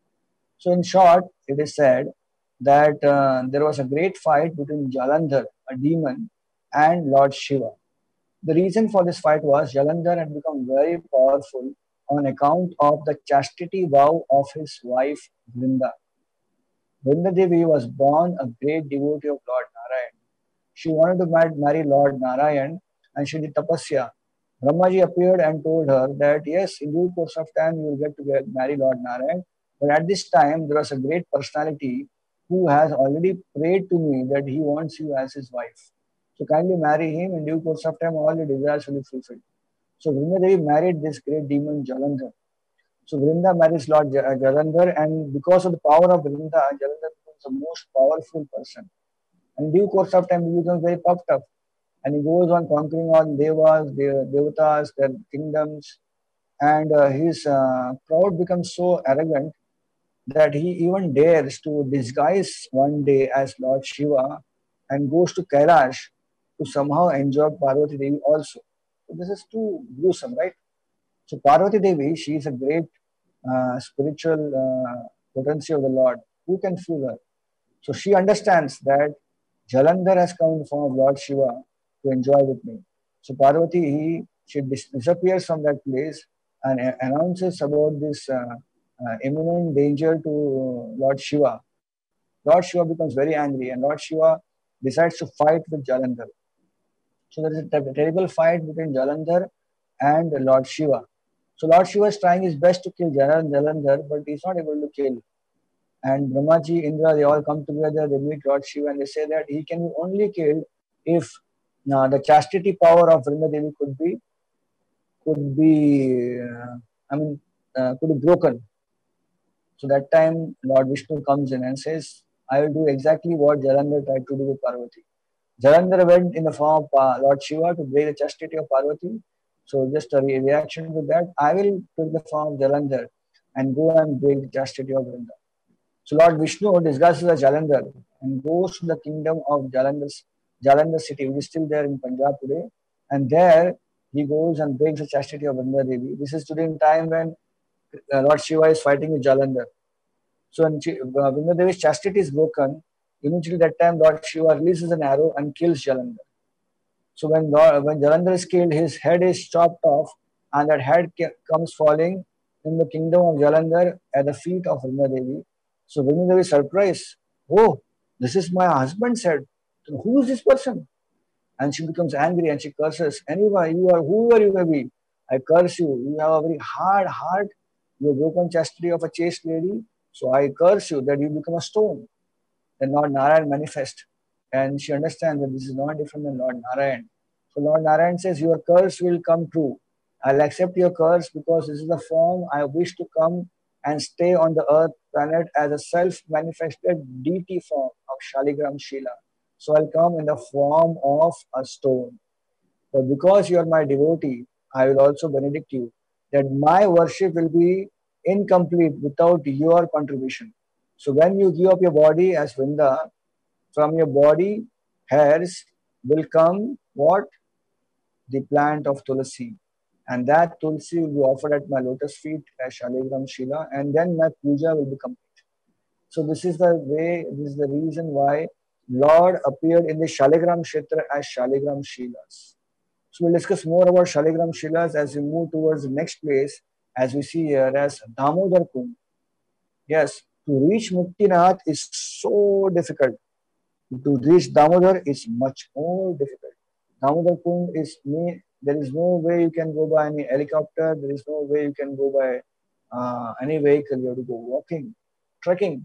So in short, it is said that uh, there was a great fight between Jalandhar, a demon, and Lord Shiva. The reason for this fight was Jalandhar had become very powerful on account of the chastity vow of his wife Vrinda. Vrinda Devi was born a great devotee of Lord Narayan. She wanted to marry Lord Narayan and she did tapasya. Brahmaji appeared and told her that yes, in due course of time you will get to get, marry Lord Narayan. But at this time there was a great personality who has already prayed to me that he wants you as his wife. So kindly marry him. In due course of time all your desires will be fulfilled. So Vrinda Devi married this great demon Jalandhar. So Vrinda marries Lord Jalandhar, and because of the power of Vrinda, Jalandhar becomes the most powerful person. And in due course of time, he becomes very puffed up. And he goes on conquering all devas, their devatas, their kingdoms. And uh, his uh, crowd becomes so arrogant that he even dares to disguise one day as Lord Shiva and goes to Kailash to somehow enjoy Parvati Devi also. So this is too gruesome, right? So Parvati Devi, she is a great uh, spiritual uh, potency of the Lord. Who can fool her? So she understands that Jalandhar has come in the form of Lord Shiva to enjoy with me. So Parvati, he, she dis- disappears from that place and a- announces about this uh, uh, imminent danger to uh, Lord Shiva. Lord Shiva becomes very angry and Lord Shiva decides to fight with Jalandhar. So there is a ter- terrible fight between Jalandhar and Lord Shiva. So Lord Shiva is trying his best to kill Jal- Jalandhar, but he's not able to kill. And Brahmaji, Indra, they all come together, they meet Lord Shiva and they say that he can be only killed if uh, the chastity power of Vrinda Devi could be, could be, uh, I mean, uh, could be broken. So that time Lord Vishnu comes in and says, I will do exactly what Jalandhar tried to do with Parvati. Jalandhar went in the form of uh, Lord Shiva to break the chastity of Parvati. So just a re- reaction to that, I will take the form of Jalandhar and go and break the chastity of Vrinda. So Lord Vishnu disguises as Jalandhar and goes to the kingdom of Jalandhar, Jalandhar city, which is still there in Punjab today. And there he goes and breaks the chastity of Vrinda Devi. This is during time when uh, Lord Shiva is fighting with Jalandhar. So when Chi- uh, Vrinda Devi's chastity is broken, immediately that time Lord Shiva releases an arrow and kills Jalandhar. So when Lord, when Jalandhar is killed, his head is chopped off, and that head ca- comes falling in the kingdom of Jalandhar at the feet of Vrinda Devi. So Vrinda Devi is surprised. Oh, this is my husband's head. So who is this person? And she becomes angry and she curses. Anyway, you are whoever you may be. I curse you. You have a very hard heart. You have broken chastity of a chaste lady. So I curse you that you become a stone. Then Lord Narayan manifest. And she understands that this is not different than Lord Narayan. So Lord Narayan says, your curse will come true. I'll accept your curse because this is the form I wish to come and stay on the earth planet as a self-manifested deity form of Shaligram Shila. So I'll come in the form of a stone. But because you are my devotee, I will also benedict you that my worship will be incomplete without your contribution. So when you give up your body as Vrinda, from your body hairs will come what? The plant of Tulsi. And that Tulsi will be offered at my lotus feet as Shaligram Shila, and then my puja will be complete. So this is the way, this is the reason why Lord appeared in the Shaligram Kshetra as Shaligram Shilas. So we'll discuss more about Shaligram Shilas as we move towards the next place, as we see here as Damodar Kund. Yes, to reach Muktinath is so difficult. To reach Damodar is much more difficult. Damodar Kund is me. There is no way you can go by any helicopter. There is no way you can go by uh, any vehicle. You have to go walking, trekking.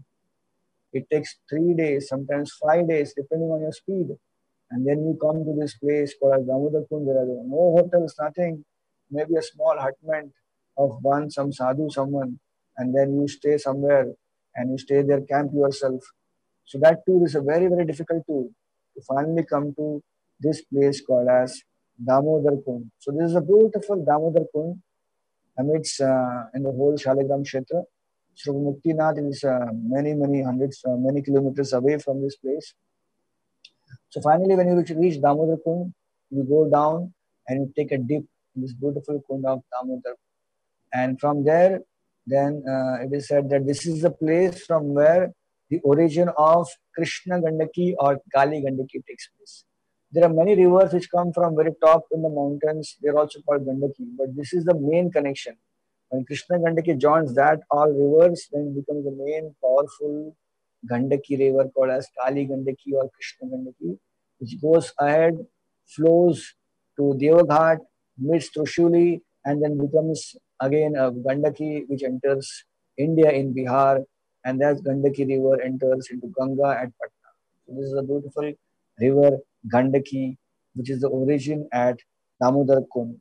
It takes three days, sometimes five days, depending on your speed. And then you come to this place called as Damodar Kund. There are no hotels, nothing. Maybe a small hutment of one, some sadhu, someone. And then you stay somewhere and you stay there, camp yourself. So that tour is a very, very difficult tour to finally come to this place called as Damodar Kund. So this is a beautiful Damodar Kund. amidst uh, in the whole Shaligram Kshetra. So Muktinath is uh, many, many hundreds, uh, many kilometers away from this place. So finally, when you reach, reach Damodar Kund, you go down and you take a dip in this beautiful Kund of Damodar. And from there, then uh, it is said that this is the place from where the origin of Krishna Gandaki or Kali Gandaki takes place. There are many rivers which come from very top in the mountains. They are also called Gandaki, but this is the main connection. When Krishna Gandaki joins that all rivers, then it becomes the main powerful Gandaki river called as Kali Gandaki or Krishna Gandaki, which goes ahead, flows to Devaghat, meets Trishuli, and then becomes again a Gandaki which enters India in Bihar, and that Gandaki river enters into Ganga at Patna. So this is a beautiful river Gandaki, which is the origin at Damodar Kund.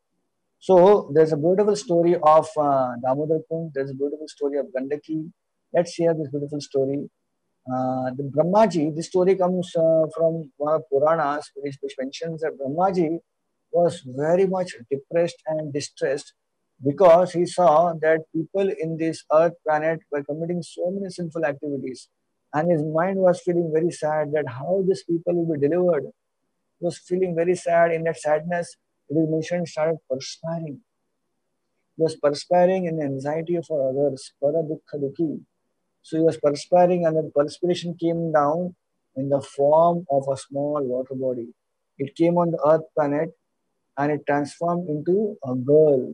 So there's a beautiful story of uh, Damodar Kund. There's a beautiful story of Gandaki. Let's share this beautiful story. Uh, the Brahmaji, this story comes uh, from one of Puranas, which, which mentions that Brahmaji was very much depressed and distressed because he saw that people in this earth planet were committing so many sinful activities. And his mind was feeling very sad that how these people will be delivered. He was feeling very sad. In that sadness, it is mentioned, started perspiring. He was perspiring in anxiety for others. Para dukha dukhi. So he was perspiring, and the perspiration came down in the form of a small water body. It came on the earth planet and it transformed into a girl.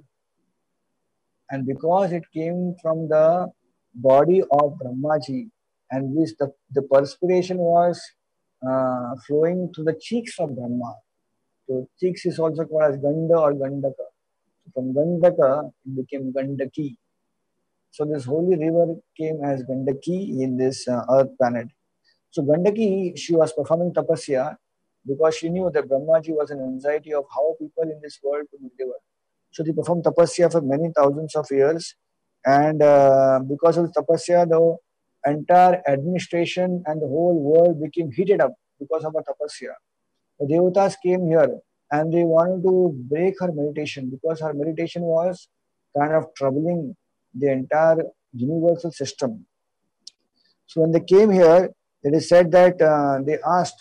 And because it came from the body of Brahmaji, and this the, the perspiration was uh, flowing to the cheeks of Brahma. So cheeks is also called as Ganda or Gandaka. So from Gandaka, it became Gandaki. So this holy river came as Gandaki in this uh, earth planet. So Gandaki, she was performing tapasya because she knew that Brahmaji was an anxiety of how people in this world could be delivered. So they performed tapasya for many thousands of years, and uh, because of the tapasya, the entire administration and the whole world became heated up because of her tapasya. The devatas came here and they wanted to break her meditation because her meditation was kind of troubling the entire universal system. So when they came here, it is said that uh, they asked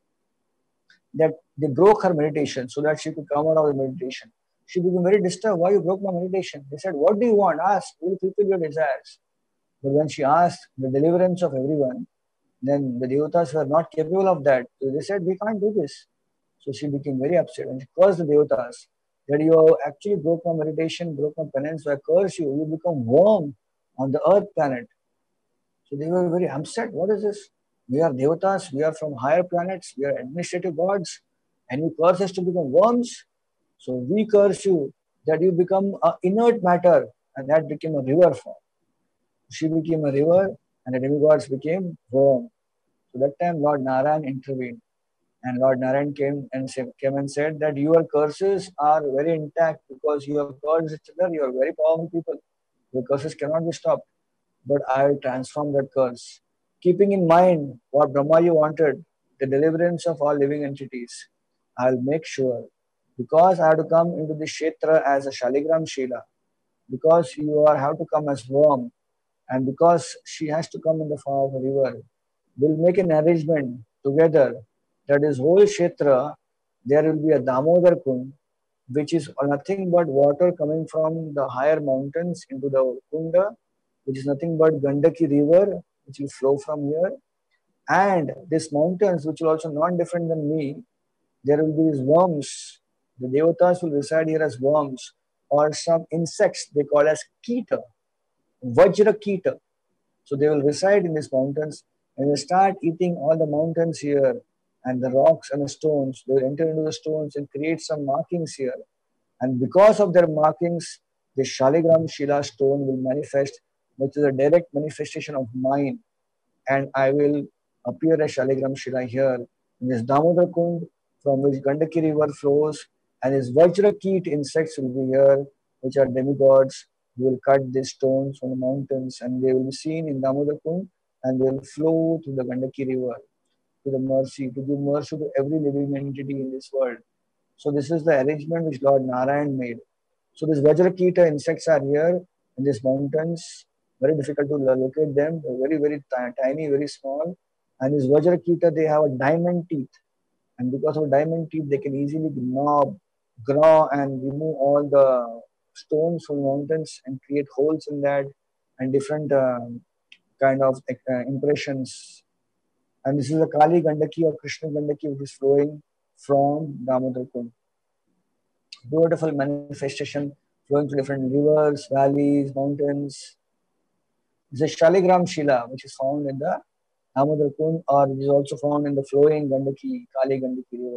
that they broke her meditation so that she could come out of the meditation. She became very disturbed. Why you broke my meditation? They said, what do you want? Ask. We will fulfill your desires. But when she asked the deliverance of everyone, then the devatas were not capable of that. So they said, we can't do this. So she became very upset and she cursed the devatas that you have actually broke my meditation, broke my penance, so I curse you. You become worm on the earth planet. So they were very upset. What is this? We are devatas, we are from higher planets, we are administrative gods, and you curse us to become worms. So we curse you that you become a inert matter, and that became a river form. She became a river, and the demigods became worm. So that time Lord Narayan intervened, and Lord Narayan came and say, came and said that your curses are very intact because you have cursed each other. You are very powerful people. Your curses cannot be stopped. But I will transform that curse. Keeping in mind what Brahmaji wanted, the deliverance of all living entities, I'll make sure, because I have to come into the Kshetra as a Shaligram Shila, because you are have to come as worm, and because she has to come in the form of a river, we'll make an arrangement together that is whole Kshetra, there will be a Damodar Kund, which is nothing but water coming from the higher mountains into the Kunda, which is nothing but Gandaki river, which will flow from here. And these mountains, which will also not different than me, there will be these worms. The devatas will reside here as worms or some insects they call as Kita, Vajra Kita. So they will reside in these mountains and they start eating all the mountains here and the rocks and the stones. They will enter into the stones and create some markings here. And because of their markings, the Shaligram Shila stone will manifest, which is a direct manifestation of mine. And I will appear as Shaligram Shila here in this Damodar Kund from which Gandaki river flows. And these Vajrakeet insects will be here, which are demigods. We will cut these stones from the mountains and they will be seen in Damodar Kund and they will flow to the Gandaki river, to the mercy, to give mercy to every living entity in this world. So this is the arrangement which Lord Narayan made. So these Vajrakita insects are here in these mountains. Very difficult to locate them. They're very, very tiny, very small. And these Vajrakita, they have a diamond teeth. And because of diamond teeth, they can easily gnaw, gnaw and remove all the stones from mountains and create holes in that and different uh, kind of uh, impressions. And this is a Kali Gandaki or Krishna Gandaki which is flowing from Damodar Kund. Beautiful manifestation flowing through different rivers, valleys, mountains. This is Shaligram Shila, which is found in the Damodar Kund, or it is also found in the flowing Gandaki, Kali Gandaki river.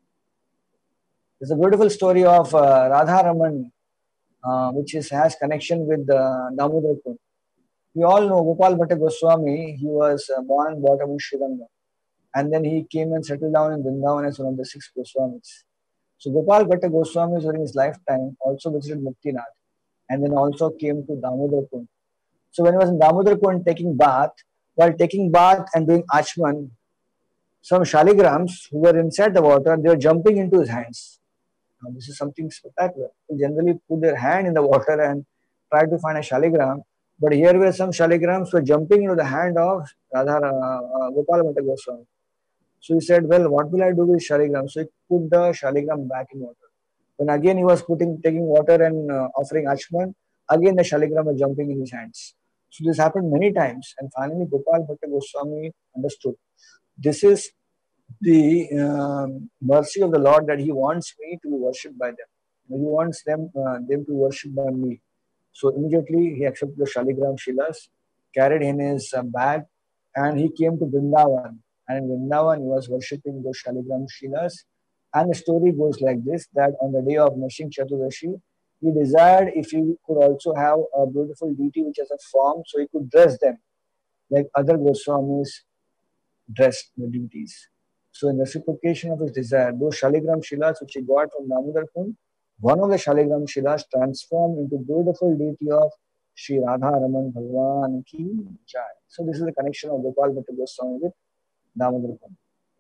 There's a beautiful story of uh, Radha Raman, uh, which is, has connection with uh, Damodar Kund. We all know Gopal Bhatta Goswami, he was uh, born and brought up in Sriranga. And then he came and settled down in Vrindavan as one of the six Goswamis. So Gopal Bhatta Goswami during his lifetime also visited Muktinath and then also came to Damodar Kund. So when he was in Damodar Kund taking bath, while taking bath and doing Achman, some Shaligrams who were inside the water, they were jumping into his hands. Now, this is something spectacular. They generally put their hand in the water and try to find a Shaligram. But here were some Shaligrams who were jumping into the hand of Radha, uh, Gopal Bhatta Goswami. So he said, well, what will I do with Shaligram? So he put the Shaligram back in water. When again he was putting, taking water and uh, offering Achman, again the Shaligram was jumping in his hands. So this happened many times. And finally Gopal Bhatta Goswami understood. This is the um, mercy of the Lord that he wants me to be worshipped by them. He wants them, uh, them to worship by me. So immediately he accepted the Shaligram Shilas, carried in his uh, bag, and he came to Vrindavan. And in Vrindavan, he was worshipping those Shaligram Shilas. And the story goes like this, that on the day of Nrsimha Chaturdashi, he desired if he could also have a beautiful deity which has a form, so he could dress them like other Goswamis dressed the deities. So in reciprocation of his desire, those Shaligram Shilas which he got from Damodar Kund, one of the Shaligram Shilas transformed into beautiful deity of Sri Radha Raman Bhagwan Ki Jai. So this is the connection of Gopal Bhatta Goswami with Damodar Kund.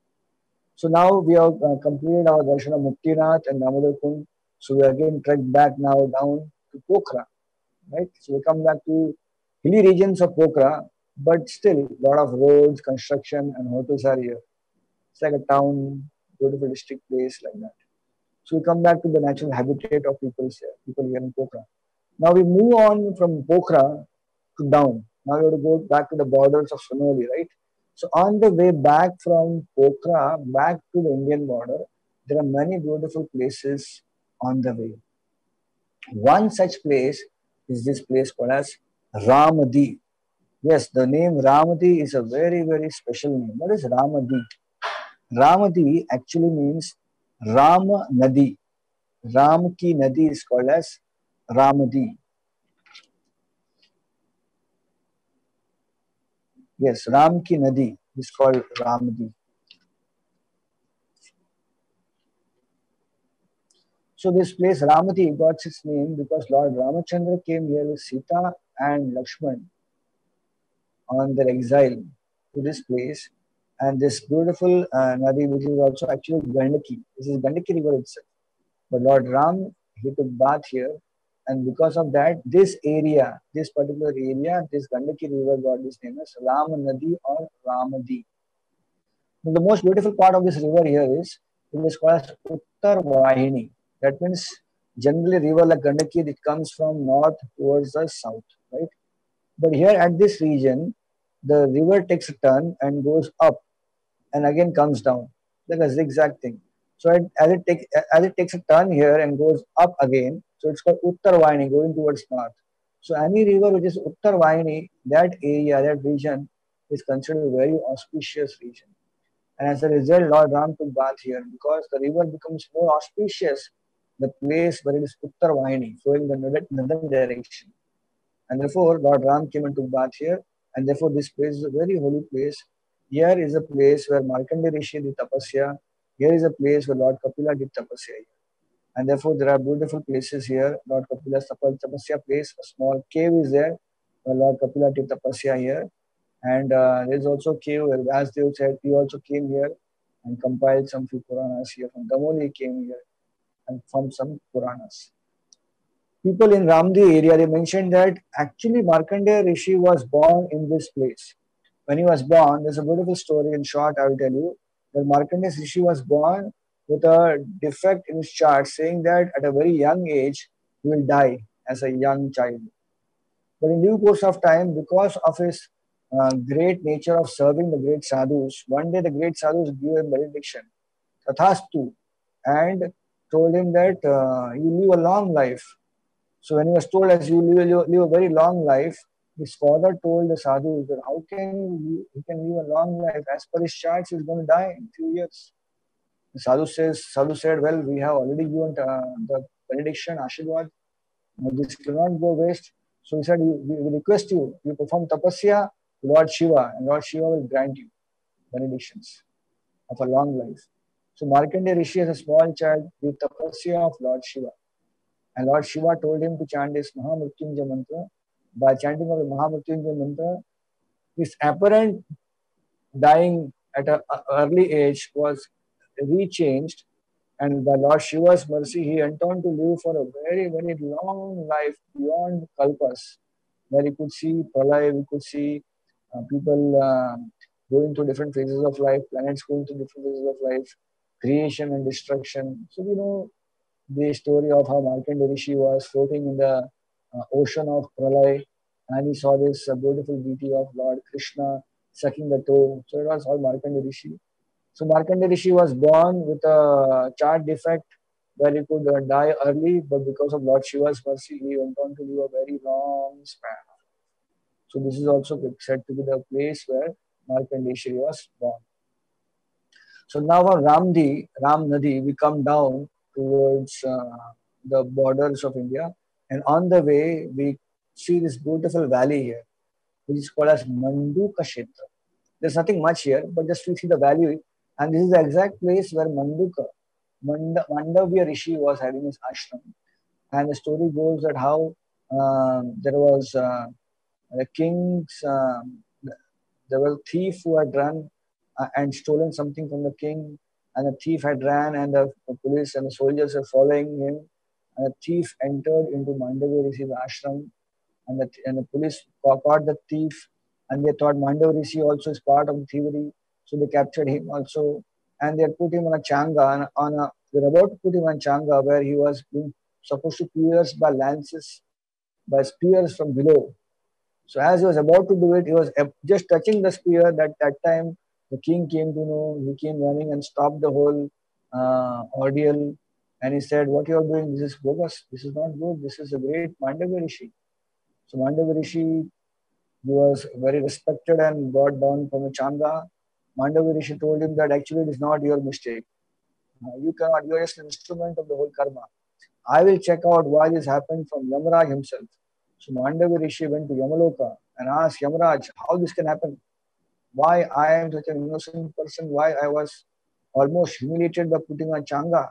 So now we have uh, completed our darshan of Muktinath and Damodar Kund. So we again trek back now down to Pokhara, right? So we come back to hilly regions of Pokhara, but still a lot of roads, construction and hotels are here. It's like a town, beautiful district place like that. So we come back to the natural habitat of people here, people here in Pokhara. Now we move on from Pokhara to down. Now we have to go back to the borders of Sonauli, right? So on the way back from Pokhara back to the Indian border, there are many beautiful places on the way. One such place is this place called as Ramadi. Yes, the name Ramadi is a very, very special name. What is Ramadi? Ramadi actually means Rama Nadi. Ram ki Nadi is called as Ramadi. Yes, Ram ki Nadi is called Ramadi. So this place Ramadi got its name because Lord Ramachandra came here with Sita and Lakshman on their exile to this place. And this beautiful uh, Nadi, which is also actually Gandaki. This is Gandaki river itself. But Lord Ram, he took bath here. And because of that, this area, this particular area, this Gandaki river got this name as Ram Nadi or Ramadi. Now, the most beautiful part of this river here is, it is called as Uttar Vahini. That means generally river like Gandaki, it comes from north towards the south, right? But here at this region, the river takes a turn and goes up and again comes down, like a zigzag thing. So it, as it takes as it takes a turn here and goes up again, so it's called Uttar Vahini, going towards north. So any river which is Uttar Vahini, that area, that region is considered a very auspicious region. And as a result, Lord Ram took bath here because the river becomes more auspicious, the place where it is Uttar Vahini, flowing in the northern direction. And therefore, Lord Ram came and took bath here. And therefore, this place is a very holy place. Here is a place where Markandeya Rishi did tapasya. Here is a place where Lord Kapila did tapasya. And therefore, there are beautiful places here. Lord Kapila's tapasya place, a small cave is there where Lord Kapila did tapasya here. And uh, there is also a cave where Vyasdev said he also came here and compiled some few Puranas here. From Damoli he came here and from some Puranas. People in Ramdi area, they mentioned that actually Markandeya Rishi was born in this place. When he was born, there's a beautiful story in short, I will tell you, that Markandeya Rishi was born with a defect in his chart saying that at a very young age, he will die as a young child. But in due course of time, because of his uh, great nature of serving the great sadhus, one day the great sadhus gave him benediction, Tathastu, and told him that uh, you live a long life. So when he was told as you live, live, live a very long life, his father told the sadhu that how can he, he can live a long life? As per his charts, he's going to die in few years. The sadhu says, sadhu said, well, we have already given uh, the benediction, Ashirwad. This cannot go waste. So he said, we, we request you, you perform tapasya to Lord Shiva, and Lord Shiva will grant you benedictions of a long life. So Markandeya Rishi as a small child did tapasya of Lord Shiva. And Lord Shiva told him to chant this Mahamrityunjaya mantra. By chanting of the Mahamrityunjaya mantra, his apparent dying at an early age was rechanged, and by Lord Shiva's mercy, he went on to live for a very, very long life beyond Kalpas, where he could see Pralay, we could see uh, people uh, going through different phases of life, planets going through different phases of life, creation and destruction. So, we know the story of how Markandeya Rishi was floating in the uh, ocean of Pralay, and he saw this uh, beautiful beauty of Lord Krishna sucking the toe. So it was all Markandeya Rishi. So Markandeya Rishi was born with a chart defect where he could uh, die early, but because of Lord Shiva's mercy, he went on to live a very long span. So this is also said to be the place where Markandeya Rishi was born. So now from Ramdi, Ram Nadi, we come down towards uh, the borders of India, and on the way we see this beautiful valley here, which is called as Manduka Kshetra. There's nothing much here, but just we see the valley, and this is the exact place where Manduka, Mand- Mandavya Rishi was having his ashram. And the story goes that how um, there was uh, the king's, um, there was a thief who had run uh, and stolen something from the king, and the thief had ran, and the, the police and the soldiers were following him, and the thief entered into Mandavya Rishi's ashram, and the, and the police caught the thief, and they thought Mandavya Rishi also is part of the thievery, so they captured him also, and they had put him on a changa, on a, on a they were about to put him on changa where he was being supposed to pierce by lances, by spears from below. So as he was about to do it, he was just touching the spear. That that time, the king came to know. He came running and stopped the whole uh, ordeal. And he said, "What you are doing? This is bogus. This is not good. This is a great Mandavya Rishi." So Mandavya Rishi, he was very respected and brought down from the Changa. Mandavya Rishi told him that actually it is not your mistake. Uh, you cannot. You are just an instrument of the whole karma. I will check out why this happened from Yamaraj himself. So Mandavya Rishi went to Yamaloka and asked Yamaraj how this can happen. Why I am such an innocent person, why I was almost humiliated by putting on Changa.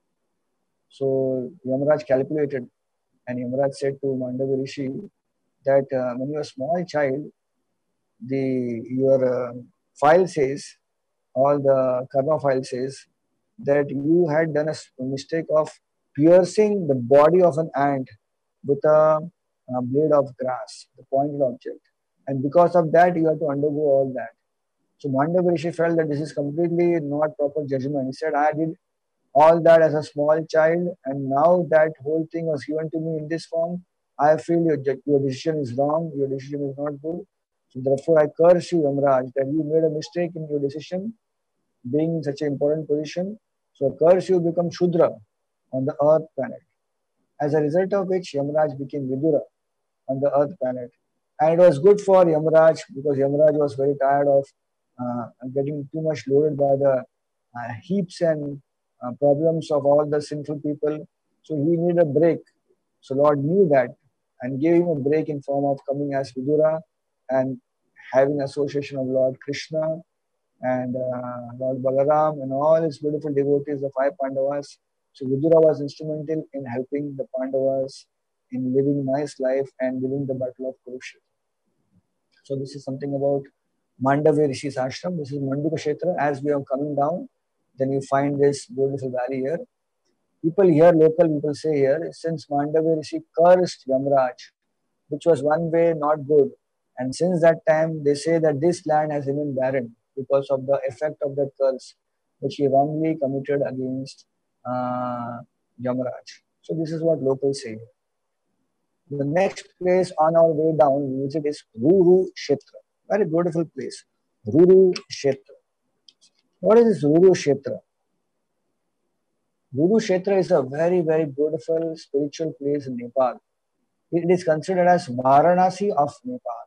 So Yamaraj calculated, and Yamaraj said to Mandavya Rishi that uh, when you are a small child, the your uh, file says, all the karma file says that you had done a mistake of piercing the body of an ant with a, a blade of grass, the pointed object. And because of that, you have to undergo all that. So Mandavya Rishi felt that this is completely not proper judgment. He said, I did all that as a small child, and now that whole thing was given to me in this form. I feel your, your decision is wrong, your decision is not good. So therefore, I curse you, Yamraj, that you made a mistake in your decision, being in such an important position. So I curse you become Shudra on the earth planet. As a result of which, Yamraj became Vidura on the earth planet. And it was good for Yamaraj because Yamaraj was very tired of uh, getting too much loaded by the uh, heaps and uh, problems of all the sinful people. So he needed a break. So Lord knew that and gave him a break in form of coming as Vidura and having association of Lord Krishna and uh, Lord Balaram and all his beautiful devotees, the five Pandavas. So Vidura was instrumental in helping the Pandavas in living nice life and winning the battle of Kurukshetra. So this is something about Mandavya Rishi's ashram. This is Manduka Kshetra. As we are coming down, then you find this beautiful valley here. People here, local people say here, since Mandavya Rishi cursed Yamraj, which was one way not good. And since that time, they say that this land has remained barren because of the effect of that curse, which he wrongly committed against uh, Yamaraj. So this is what locals say. The next place on our way down we visit is Ruru Kshetra. Very beautiful place. Ruru Kshetra. What is this Ruru Kshetra? Ruru Kshetra is a very, very beautiful spiritual place in Nepal. It is considered as Varanasi of Nepal.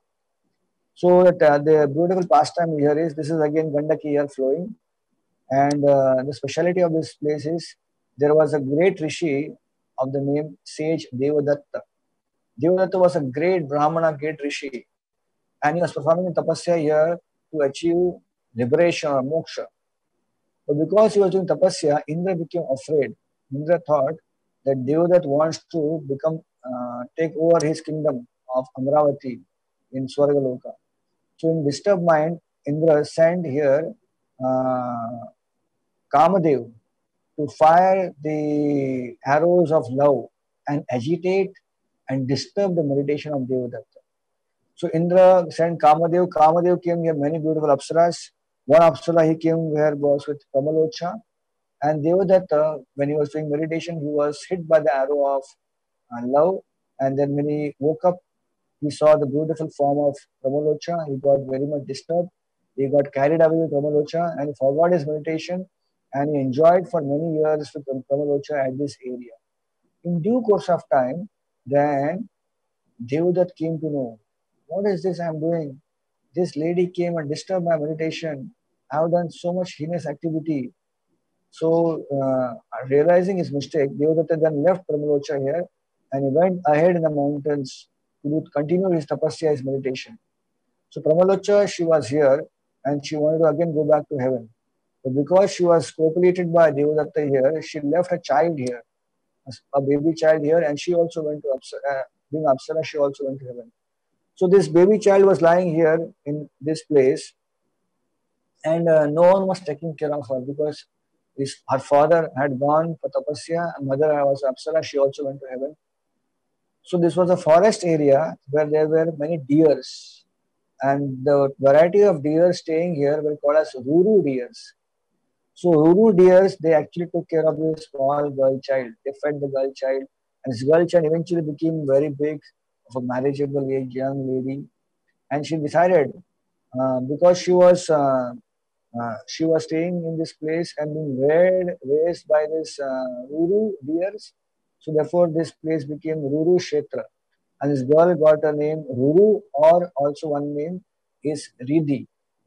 So that, uh, the beautiful pastime here is this is again Gandaki here flowing, and uh, the speciality of this place is there was a great rishi of the name sage Devadatta. Devadatta was a great Brahmana, great rishi, and he was performing a tapasya here to achieve liberation or moksha. But because he was doing tapasya, Indra became afraid. Indra thought that Devadatta wants to become uh, take over his kingdom of Amravati in Swargaloka. So in disturbed mind, Indra sent here uh, Kamadev to fire the arrows of love and agitate and disturb the meditation of Devadatta. So Indra sent Kamadev. Kamadev came here many beautiful apsaras. One apsara he came here was with Kamalocha. And Devadatta, when he was doing meditation, he was hit by the arrow of uh, love. And then when he woke up, he saw the beautiful form of Ramalocha. He got very much disturbed. He got carried away with Ramalocha and he forgot his meditation and he enjoyed for many years with Ramalocha at this area. In due course of time, then Devadatta came to know, what is this I am doing? This lady came and disturbed my meditation. I have done so much heinous activity. So, uh, realizing his mistake, Devadatta then left Ramalocha here and he went ahead in the mountains to continue his tapasya, his meditation. So Pramalocha, she was here and she wanted to again go back to heaven. But because she was copulated by Devadatta here, she left a child here, a baby child here, and she also went to Apsara, uh, being Apsara, she also went to heaven. So this baby child was lying here in this place and uh, no one was taking care of her because his, her father had gone for tapasya and mother was Apsara, she also went to heaven. So this was a forest area where there were many deers, and the variety of deer staying here were called as Ruru deers. So Ruru deers, they actually took care of this small girl child. They fed the girl child, and this girl child eventually became very big, of a marriageable age, young lady, and she decided uh, because she was uh, uh, she was staying in this place and being reared, raised by this uh, Ruru deers. So therefore, this place became Ruru Kshetra. And this girl got a name Ruru, or also one name is Riddhi.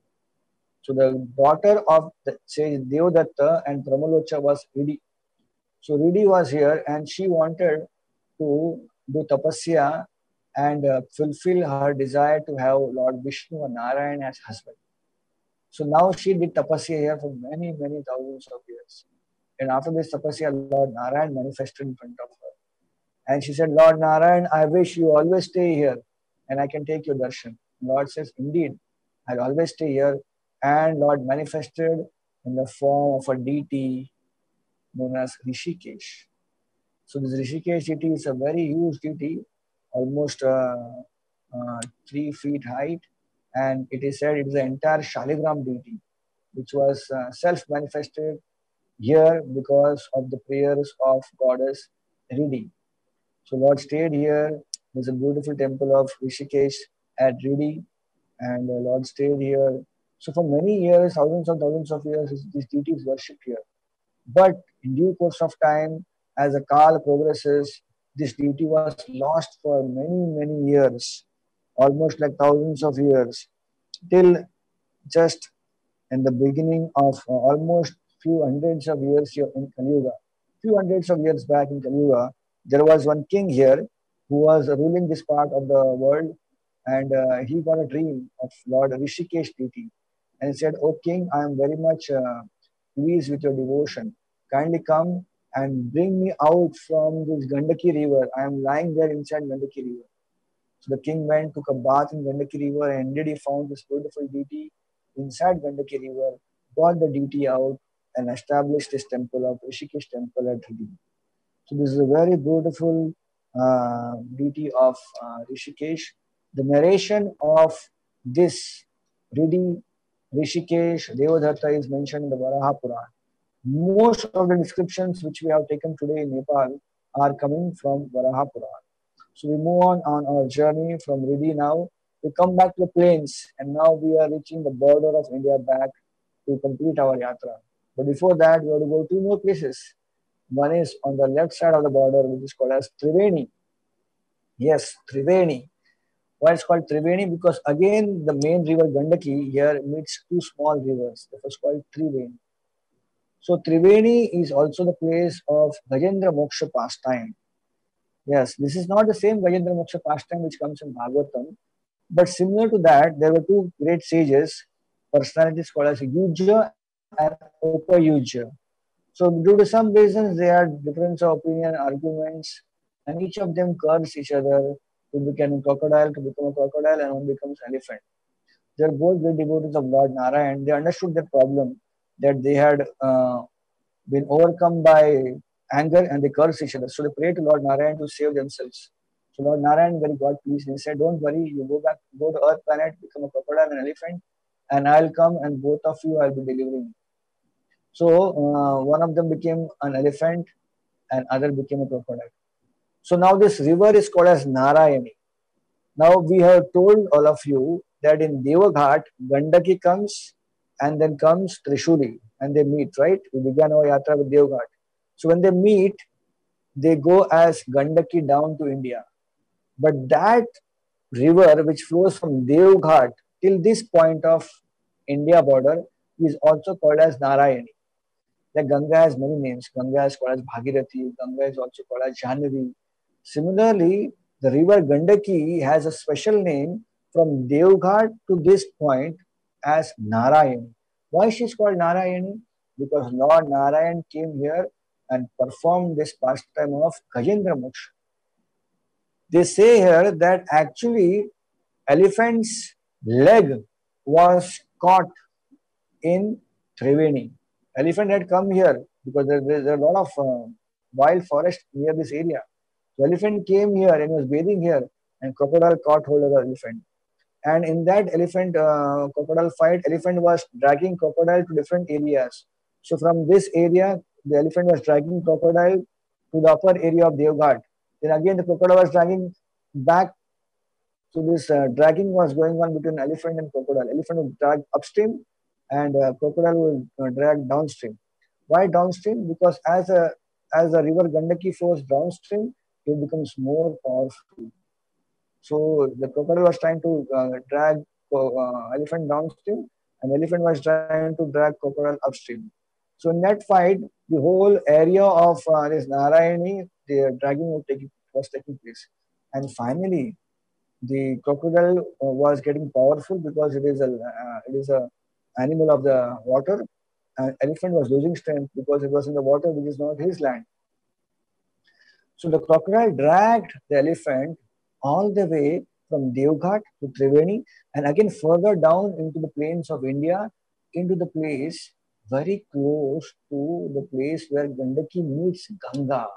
So the daughter of the, say Devadatta and Pramalocha was Riddhi. So Riddhi was here and she wanted to do tapasya and uh, fulfill her desire to have Lord Vishnu and Narayan as husband. So now she did tapasya here for many, many thousands of years. And after this tapasya, Lord Narayan manifested in front of her. And she said, Lord Narayan, I wish you always stay here and I can take your darshan. Lord says, indeed, I'll always stay here. And Lord manifested in the form of a deity known as Rishikesh. So this Rishikesh deity is a very huge deity, almost uh, uh, three feet height. And it is said it is the entire Shaligram deity, which was uh, self-manifested here because of the prayers of goddess Riddhi. So Lord stayed here. There's a beautiful temple of Rishikesh at Riddhi, and uh, Lord stayed here. So for many years, thousands and thousands of years, these deities worshipped here. But in due course of time, as the Kal progresses, this deity was lost for many, many years, almost like thousands of years, till just in the beginning of uh, almost few hundreds of years here in Kali Yuga. Few hundreds of years back in Kali Yuga, there was one king here who was ruling this part of the world, and uh, he got a dream of Lord Rishikesh deity, and he said, "O king, I am very much uh, pleased with your devotion. Kindly come and bring me out from this Gandaki river. I am lying there inside Gandaki river." So the king went, took a bath in Gandaki river, and indeed he found this beautiful deity inside Gandaki river, got the deity out, and established this temple of Rishikesh temple at Riddhi. So this is a very beautiful uh, deity of uh, Rishikesh. The narration of this Riddhi, Rishikesh, Devadatta is mentioned in the Varaha Purana. Most of the descriptions which we have taken today in Nepal are coming from Varaha Purana. So we move on on our journey from Riddhi now. We come back to the plains and now we are reaching the border of India back to complete our yatra. But before that, we have to go two more places. One is on the left side of the border, which is called as Triveni. Yes, Triveni. Why it's called Triveni? Because again, the main river Gandaki here meets two small rivers. The first called Triveni. So Triveni is also the place of Gajendra Moksha pastime. Yes, this is not the same Gajendra Moksha pastime which comes in Bhagavatam, but similar to that, there were two great sages, personalities called as Yuja and Upayuja. So due to some reasons, they had difference of opinion, arguments, and each of them curse each other to become a crocodile, to become a crocodile, and one becomes elephant. They are both great devotees of Lord Narayan. They understood their problem that they had uh, been overcome by anger and they curse each other. So they pray to Lord Narayan to save themselves. So Lord Narayan very got pleased and he said, "Don't worry, you go back, go to Earth planet, become a crocodile and elephant, and I'll come and both of you I'll be delivering." So uh, one of them became an elephant and other became a crocodile. So now this river is called as Narayani. Now we have told all of you that in Devaghat, Gandaki comes and then comes Trishuli and they meet, right? We began our yatra with Devaghat. So when they meet, they go as Gandaki down to India. But that river which flows from Devghat till this point of India border is also called as Narayani. The Ganga has many names. Ganga is called as Bhagirathi. Ganga is also called as Jahnavi. Similarly, the river Gandaki has a special name from Devghat to this point as Narayani. Why she is called Narayani? Because Lord Narayan came here and performed this pastime of Gajendra Moksha. They say here that actually elephant's leg was caught in Triveni. Elephant had come here because there, there's a lot of uh, wild forest near this area. So elephant came here and was bathing here, and crocodile caught hold of the elephant. And in that elephant uh, crocodile fight, elephant was dragging crocodile to different areas. So from this area, the elephant was dragging crocodile to the upper area of Devghat. Then again, the crocodile was dragging back. So this uh, dragging was going on between elephant and crocodile. Elephant would drag upstream, and uh, crocodile will uh, drag downstream. Why downstream? Because as a as the river Gandaki flows downstream, it becomes more powerful. So the crocodile was trying to uh, drag uh, elephant downstream, and elephant was trying to drag crocodile upstream. So in that fight, the whole area of uh, this Narayani, the dragging was taking, was taking place, and finally the crocodile uh, was getting powerful because it is a uh, it is a animal of the water, and elephant was losing strength because it was in the water, which is not his land. So the crocodile dragged the elephant all the way from Devghat to Triveni and again further down into the plains of India, into the place very close to the place where Gandaki meets Ganga.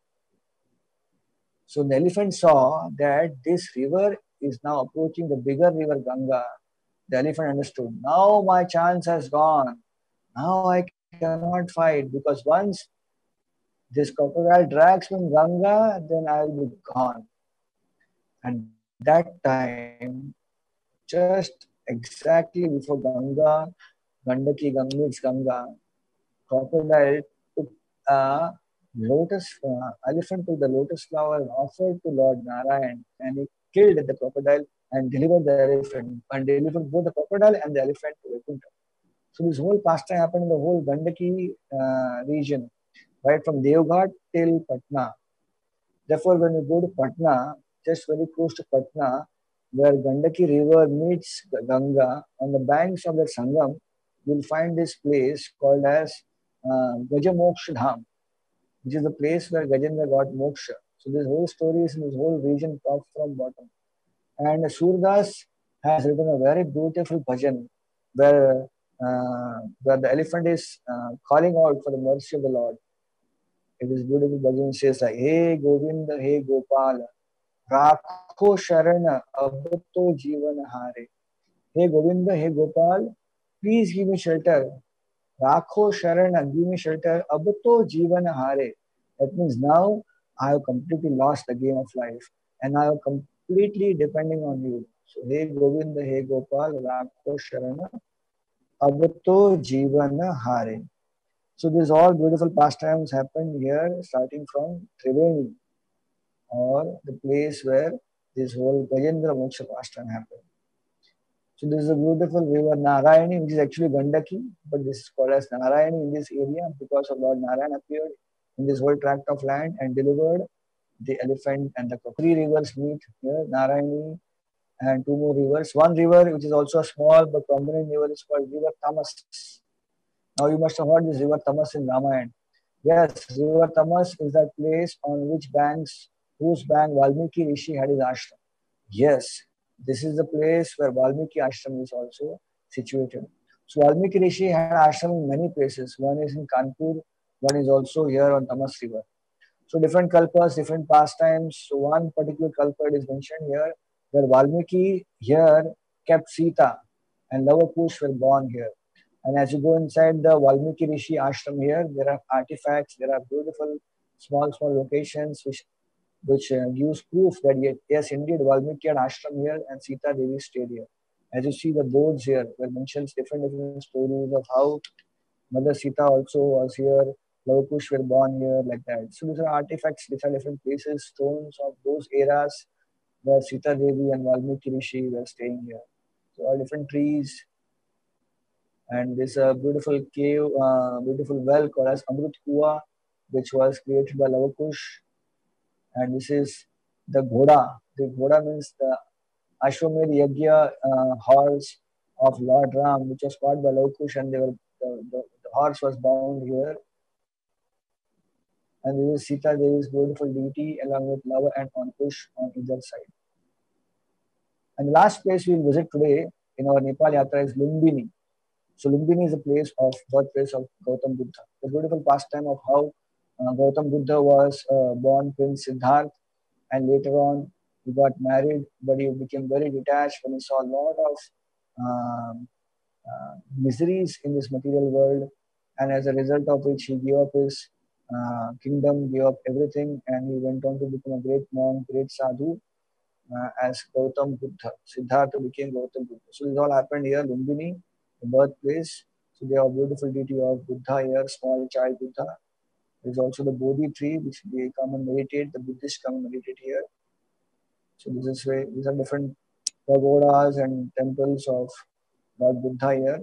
So the elephant saw that this river is now approaching the bigger river Ganga. The elephant understood. Now my chance has gone. Now I cannot fight because once this crocodile drags me in Ganga, then I will be gone. At that time, just exactly before Ganga, Gandaki Ganga meets Ganga, crocodile took a lotus, uh, elephant took the lotus flower and offered to Lord Narayan, and he killed the crocodile and delivered the elephant, and delivered both the crocodile and the elephant to Vaikuntha. So this whole pastime happened in the whole Gandaki uh, region, right from Devghat till Patna. Therefore, when you go to Patna, just very close to Patna, where Gandaki river meets Ganga, on the banks of the Sangam, you'll find this place called as uh, Gajamoksha Dham, which is the place where Gajendra got moksha. So this whole story is in this whole region, top from bottom. And Surdas has written a very beautiful bhajan where uh, where the elephant is uh, calling out for the mercy of the Lord. It is beautiful bhajan says like, Hey Govinda, Hey Gopal, Rakho Sharana, Abto Jivan Hare. Hey Govinda, Hey Gopal, please give me shelter. Rakho Sharana, give me shelter. Abto Jivan Hare. That means now I have completely lost the game of life and I am completely depending on you. So, Hey Govinda, Hey Gopal, Rakho Sharana, Abto Jivana Hare. So these all beautiful pastimes happen here, starting from Triveni, or the place where this whole Gajendra Moksha pastime happened. So this is a beautiful river Narayani, which is actually Gandaki, but this is called as Narayani in this area because of Lord Narayan appeared in this whole tract of land and delivered the elephant and the cow. Three rivers meet here, Narayani and two more rivers. One river, which is also a small but prominent river, is called River Tamas. Now you must have heard this River Tamas in Ramayana. Yes, River Tamas is that place on which banks, whose bank Valmiki Rishi had his ashram. Yes, this is the place where Valmiki ashram is also situated. So Valmiki Rishi had ashram in many places. One is in Kanpur, one is also here on Tamas River. So different kalpas, different pastimes. So one particular kalpa is mentioned here, where Valmiki here kept Sita and Lava Kush were born here. And as you go inside the Valmiki Rishi ashram here, there are artifacts, there are beautiful small, small locations which which uh, gives proof that yes, yes, indeed, Valmiki had ashram here and Sita Devi stayed here. As you see, the boards here where mentions different different stories of how Mother Sita also was here, Lavakush were born here, like that. So these are artifacts, these are different places, stones of those eras where Sita Devi and Valmiki Rishi were staying here. So all different trees, and this uh, beautiful cave, uh, beautiful well called as Amrut Kua, which was created by Lavakush. And this is the Ghoda. The Ghoda means the Ashwamedh Yagya uh, horse of Lord Ram, which was caught by Lavakush, and they were the, the, the horse was bound here. And this is Sita Devi's beautiful deity along with Lava and Ankush on either side. And the last place we will visit today in our Nepal Yatra is Lumbini. So Lumbini is the place of birthplace of Gautam Buddha. The beautiful pastime of how uh, Gautam Buddha was uh, born Prince Siddharth, and later on he got married, but he became very detached when he saw a lot of um, uh, miseries in this material world, and as a result of which he gave up his uh, kingdom, gave up everything, and he went on to become a great monk, great sadhu, uh, as Gautam Buddha. Siddhartha became Gautam Buddha. So this all happened here, Lumbini, the birthplace. So they have beautiful deity of Buddha here, small child Buddha. There is also the Bodhi tree, which they come and meditate. The Buddhists come and meditate here. So this is where these are different pagodas and temples of Lord Buddha here.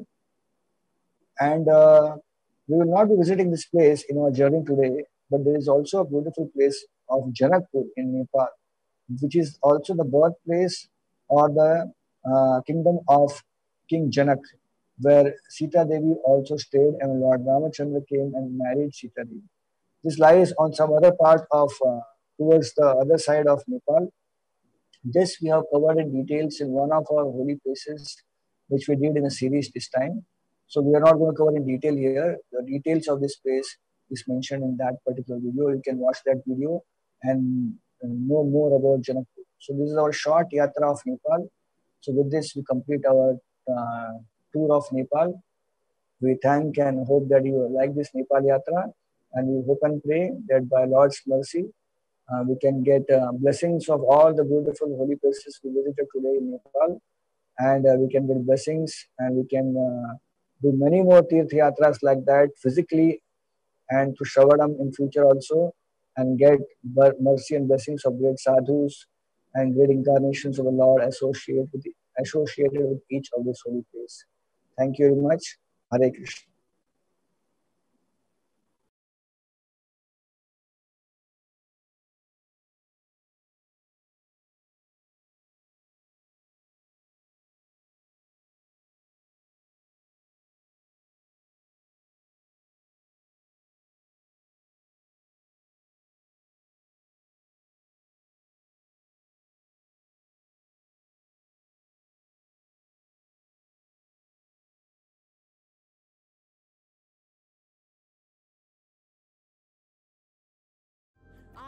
And uh, we will not be visiting this place in our journey today, but there is also a beautiful place of Janakpur in Nepal, which is also the birthplace or the uh, kingdom of King Janak, where Sita Devi also stayed and Lord Ramachandra came and married Sita Devi. This lies on some other part of, uh, towards the other side of Nepal. This we have covered in details in one of our holy places, which we did in a series this time. So we are not going to cover in detail here. The details of this place is mentioned in that particular video. You can watch that video and know more about Janakpur. So this is our short yatra of Nepal. So with this, we complete our uh, tour of Nepal. We thank and hope that you like this Nepal yatra, and we hope and pray that by Lord's mercy, uh, we can get uh, blessings of all the beautiful holy places we visited today in Nepal, and uh, we can get blessings, and we can uh, do many more Tirth Yatras like that physically and to Shravadam in future also, and get mercy and blessings of great sadhus and great incarnations of the Lord associated with, associated with each of this holy place. Thank you very much. Hare Krishna.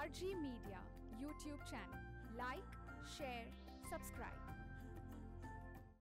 R G Media YouTube channel. Like, share, subscribe.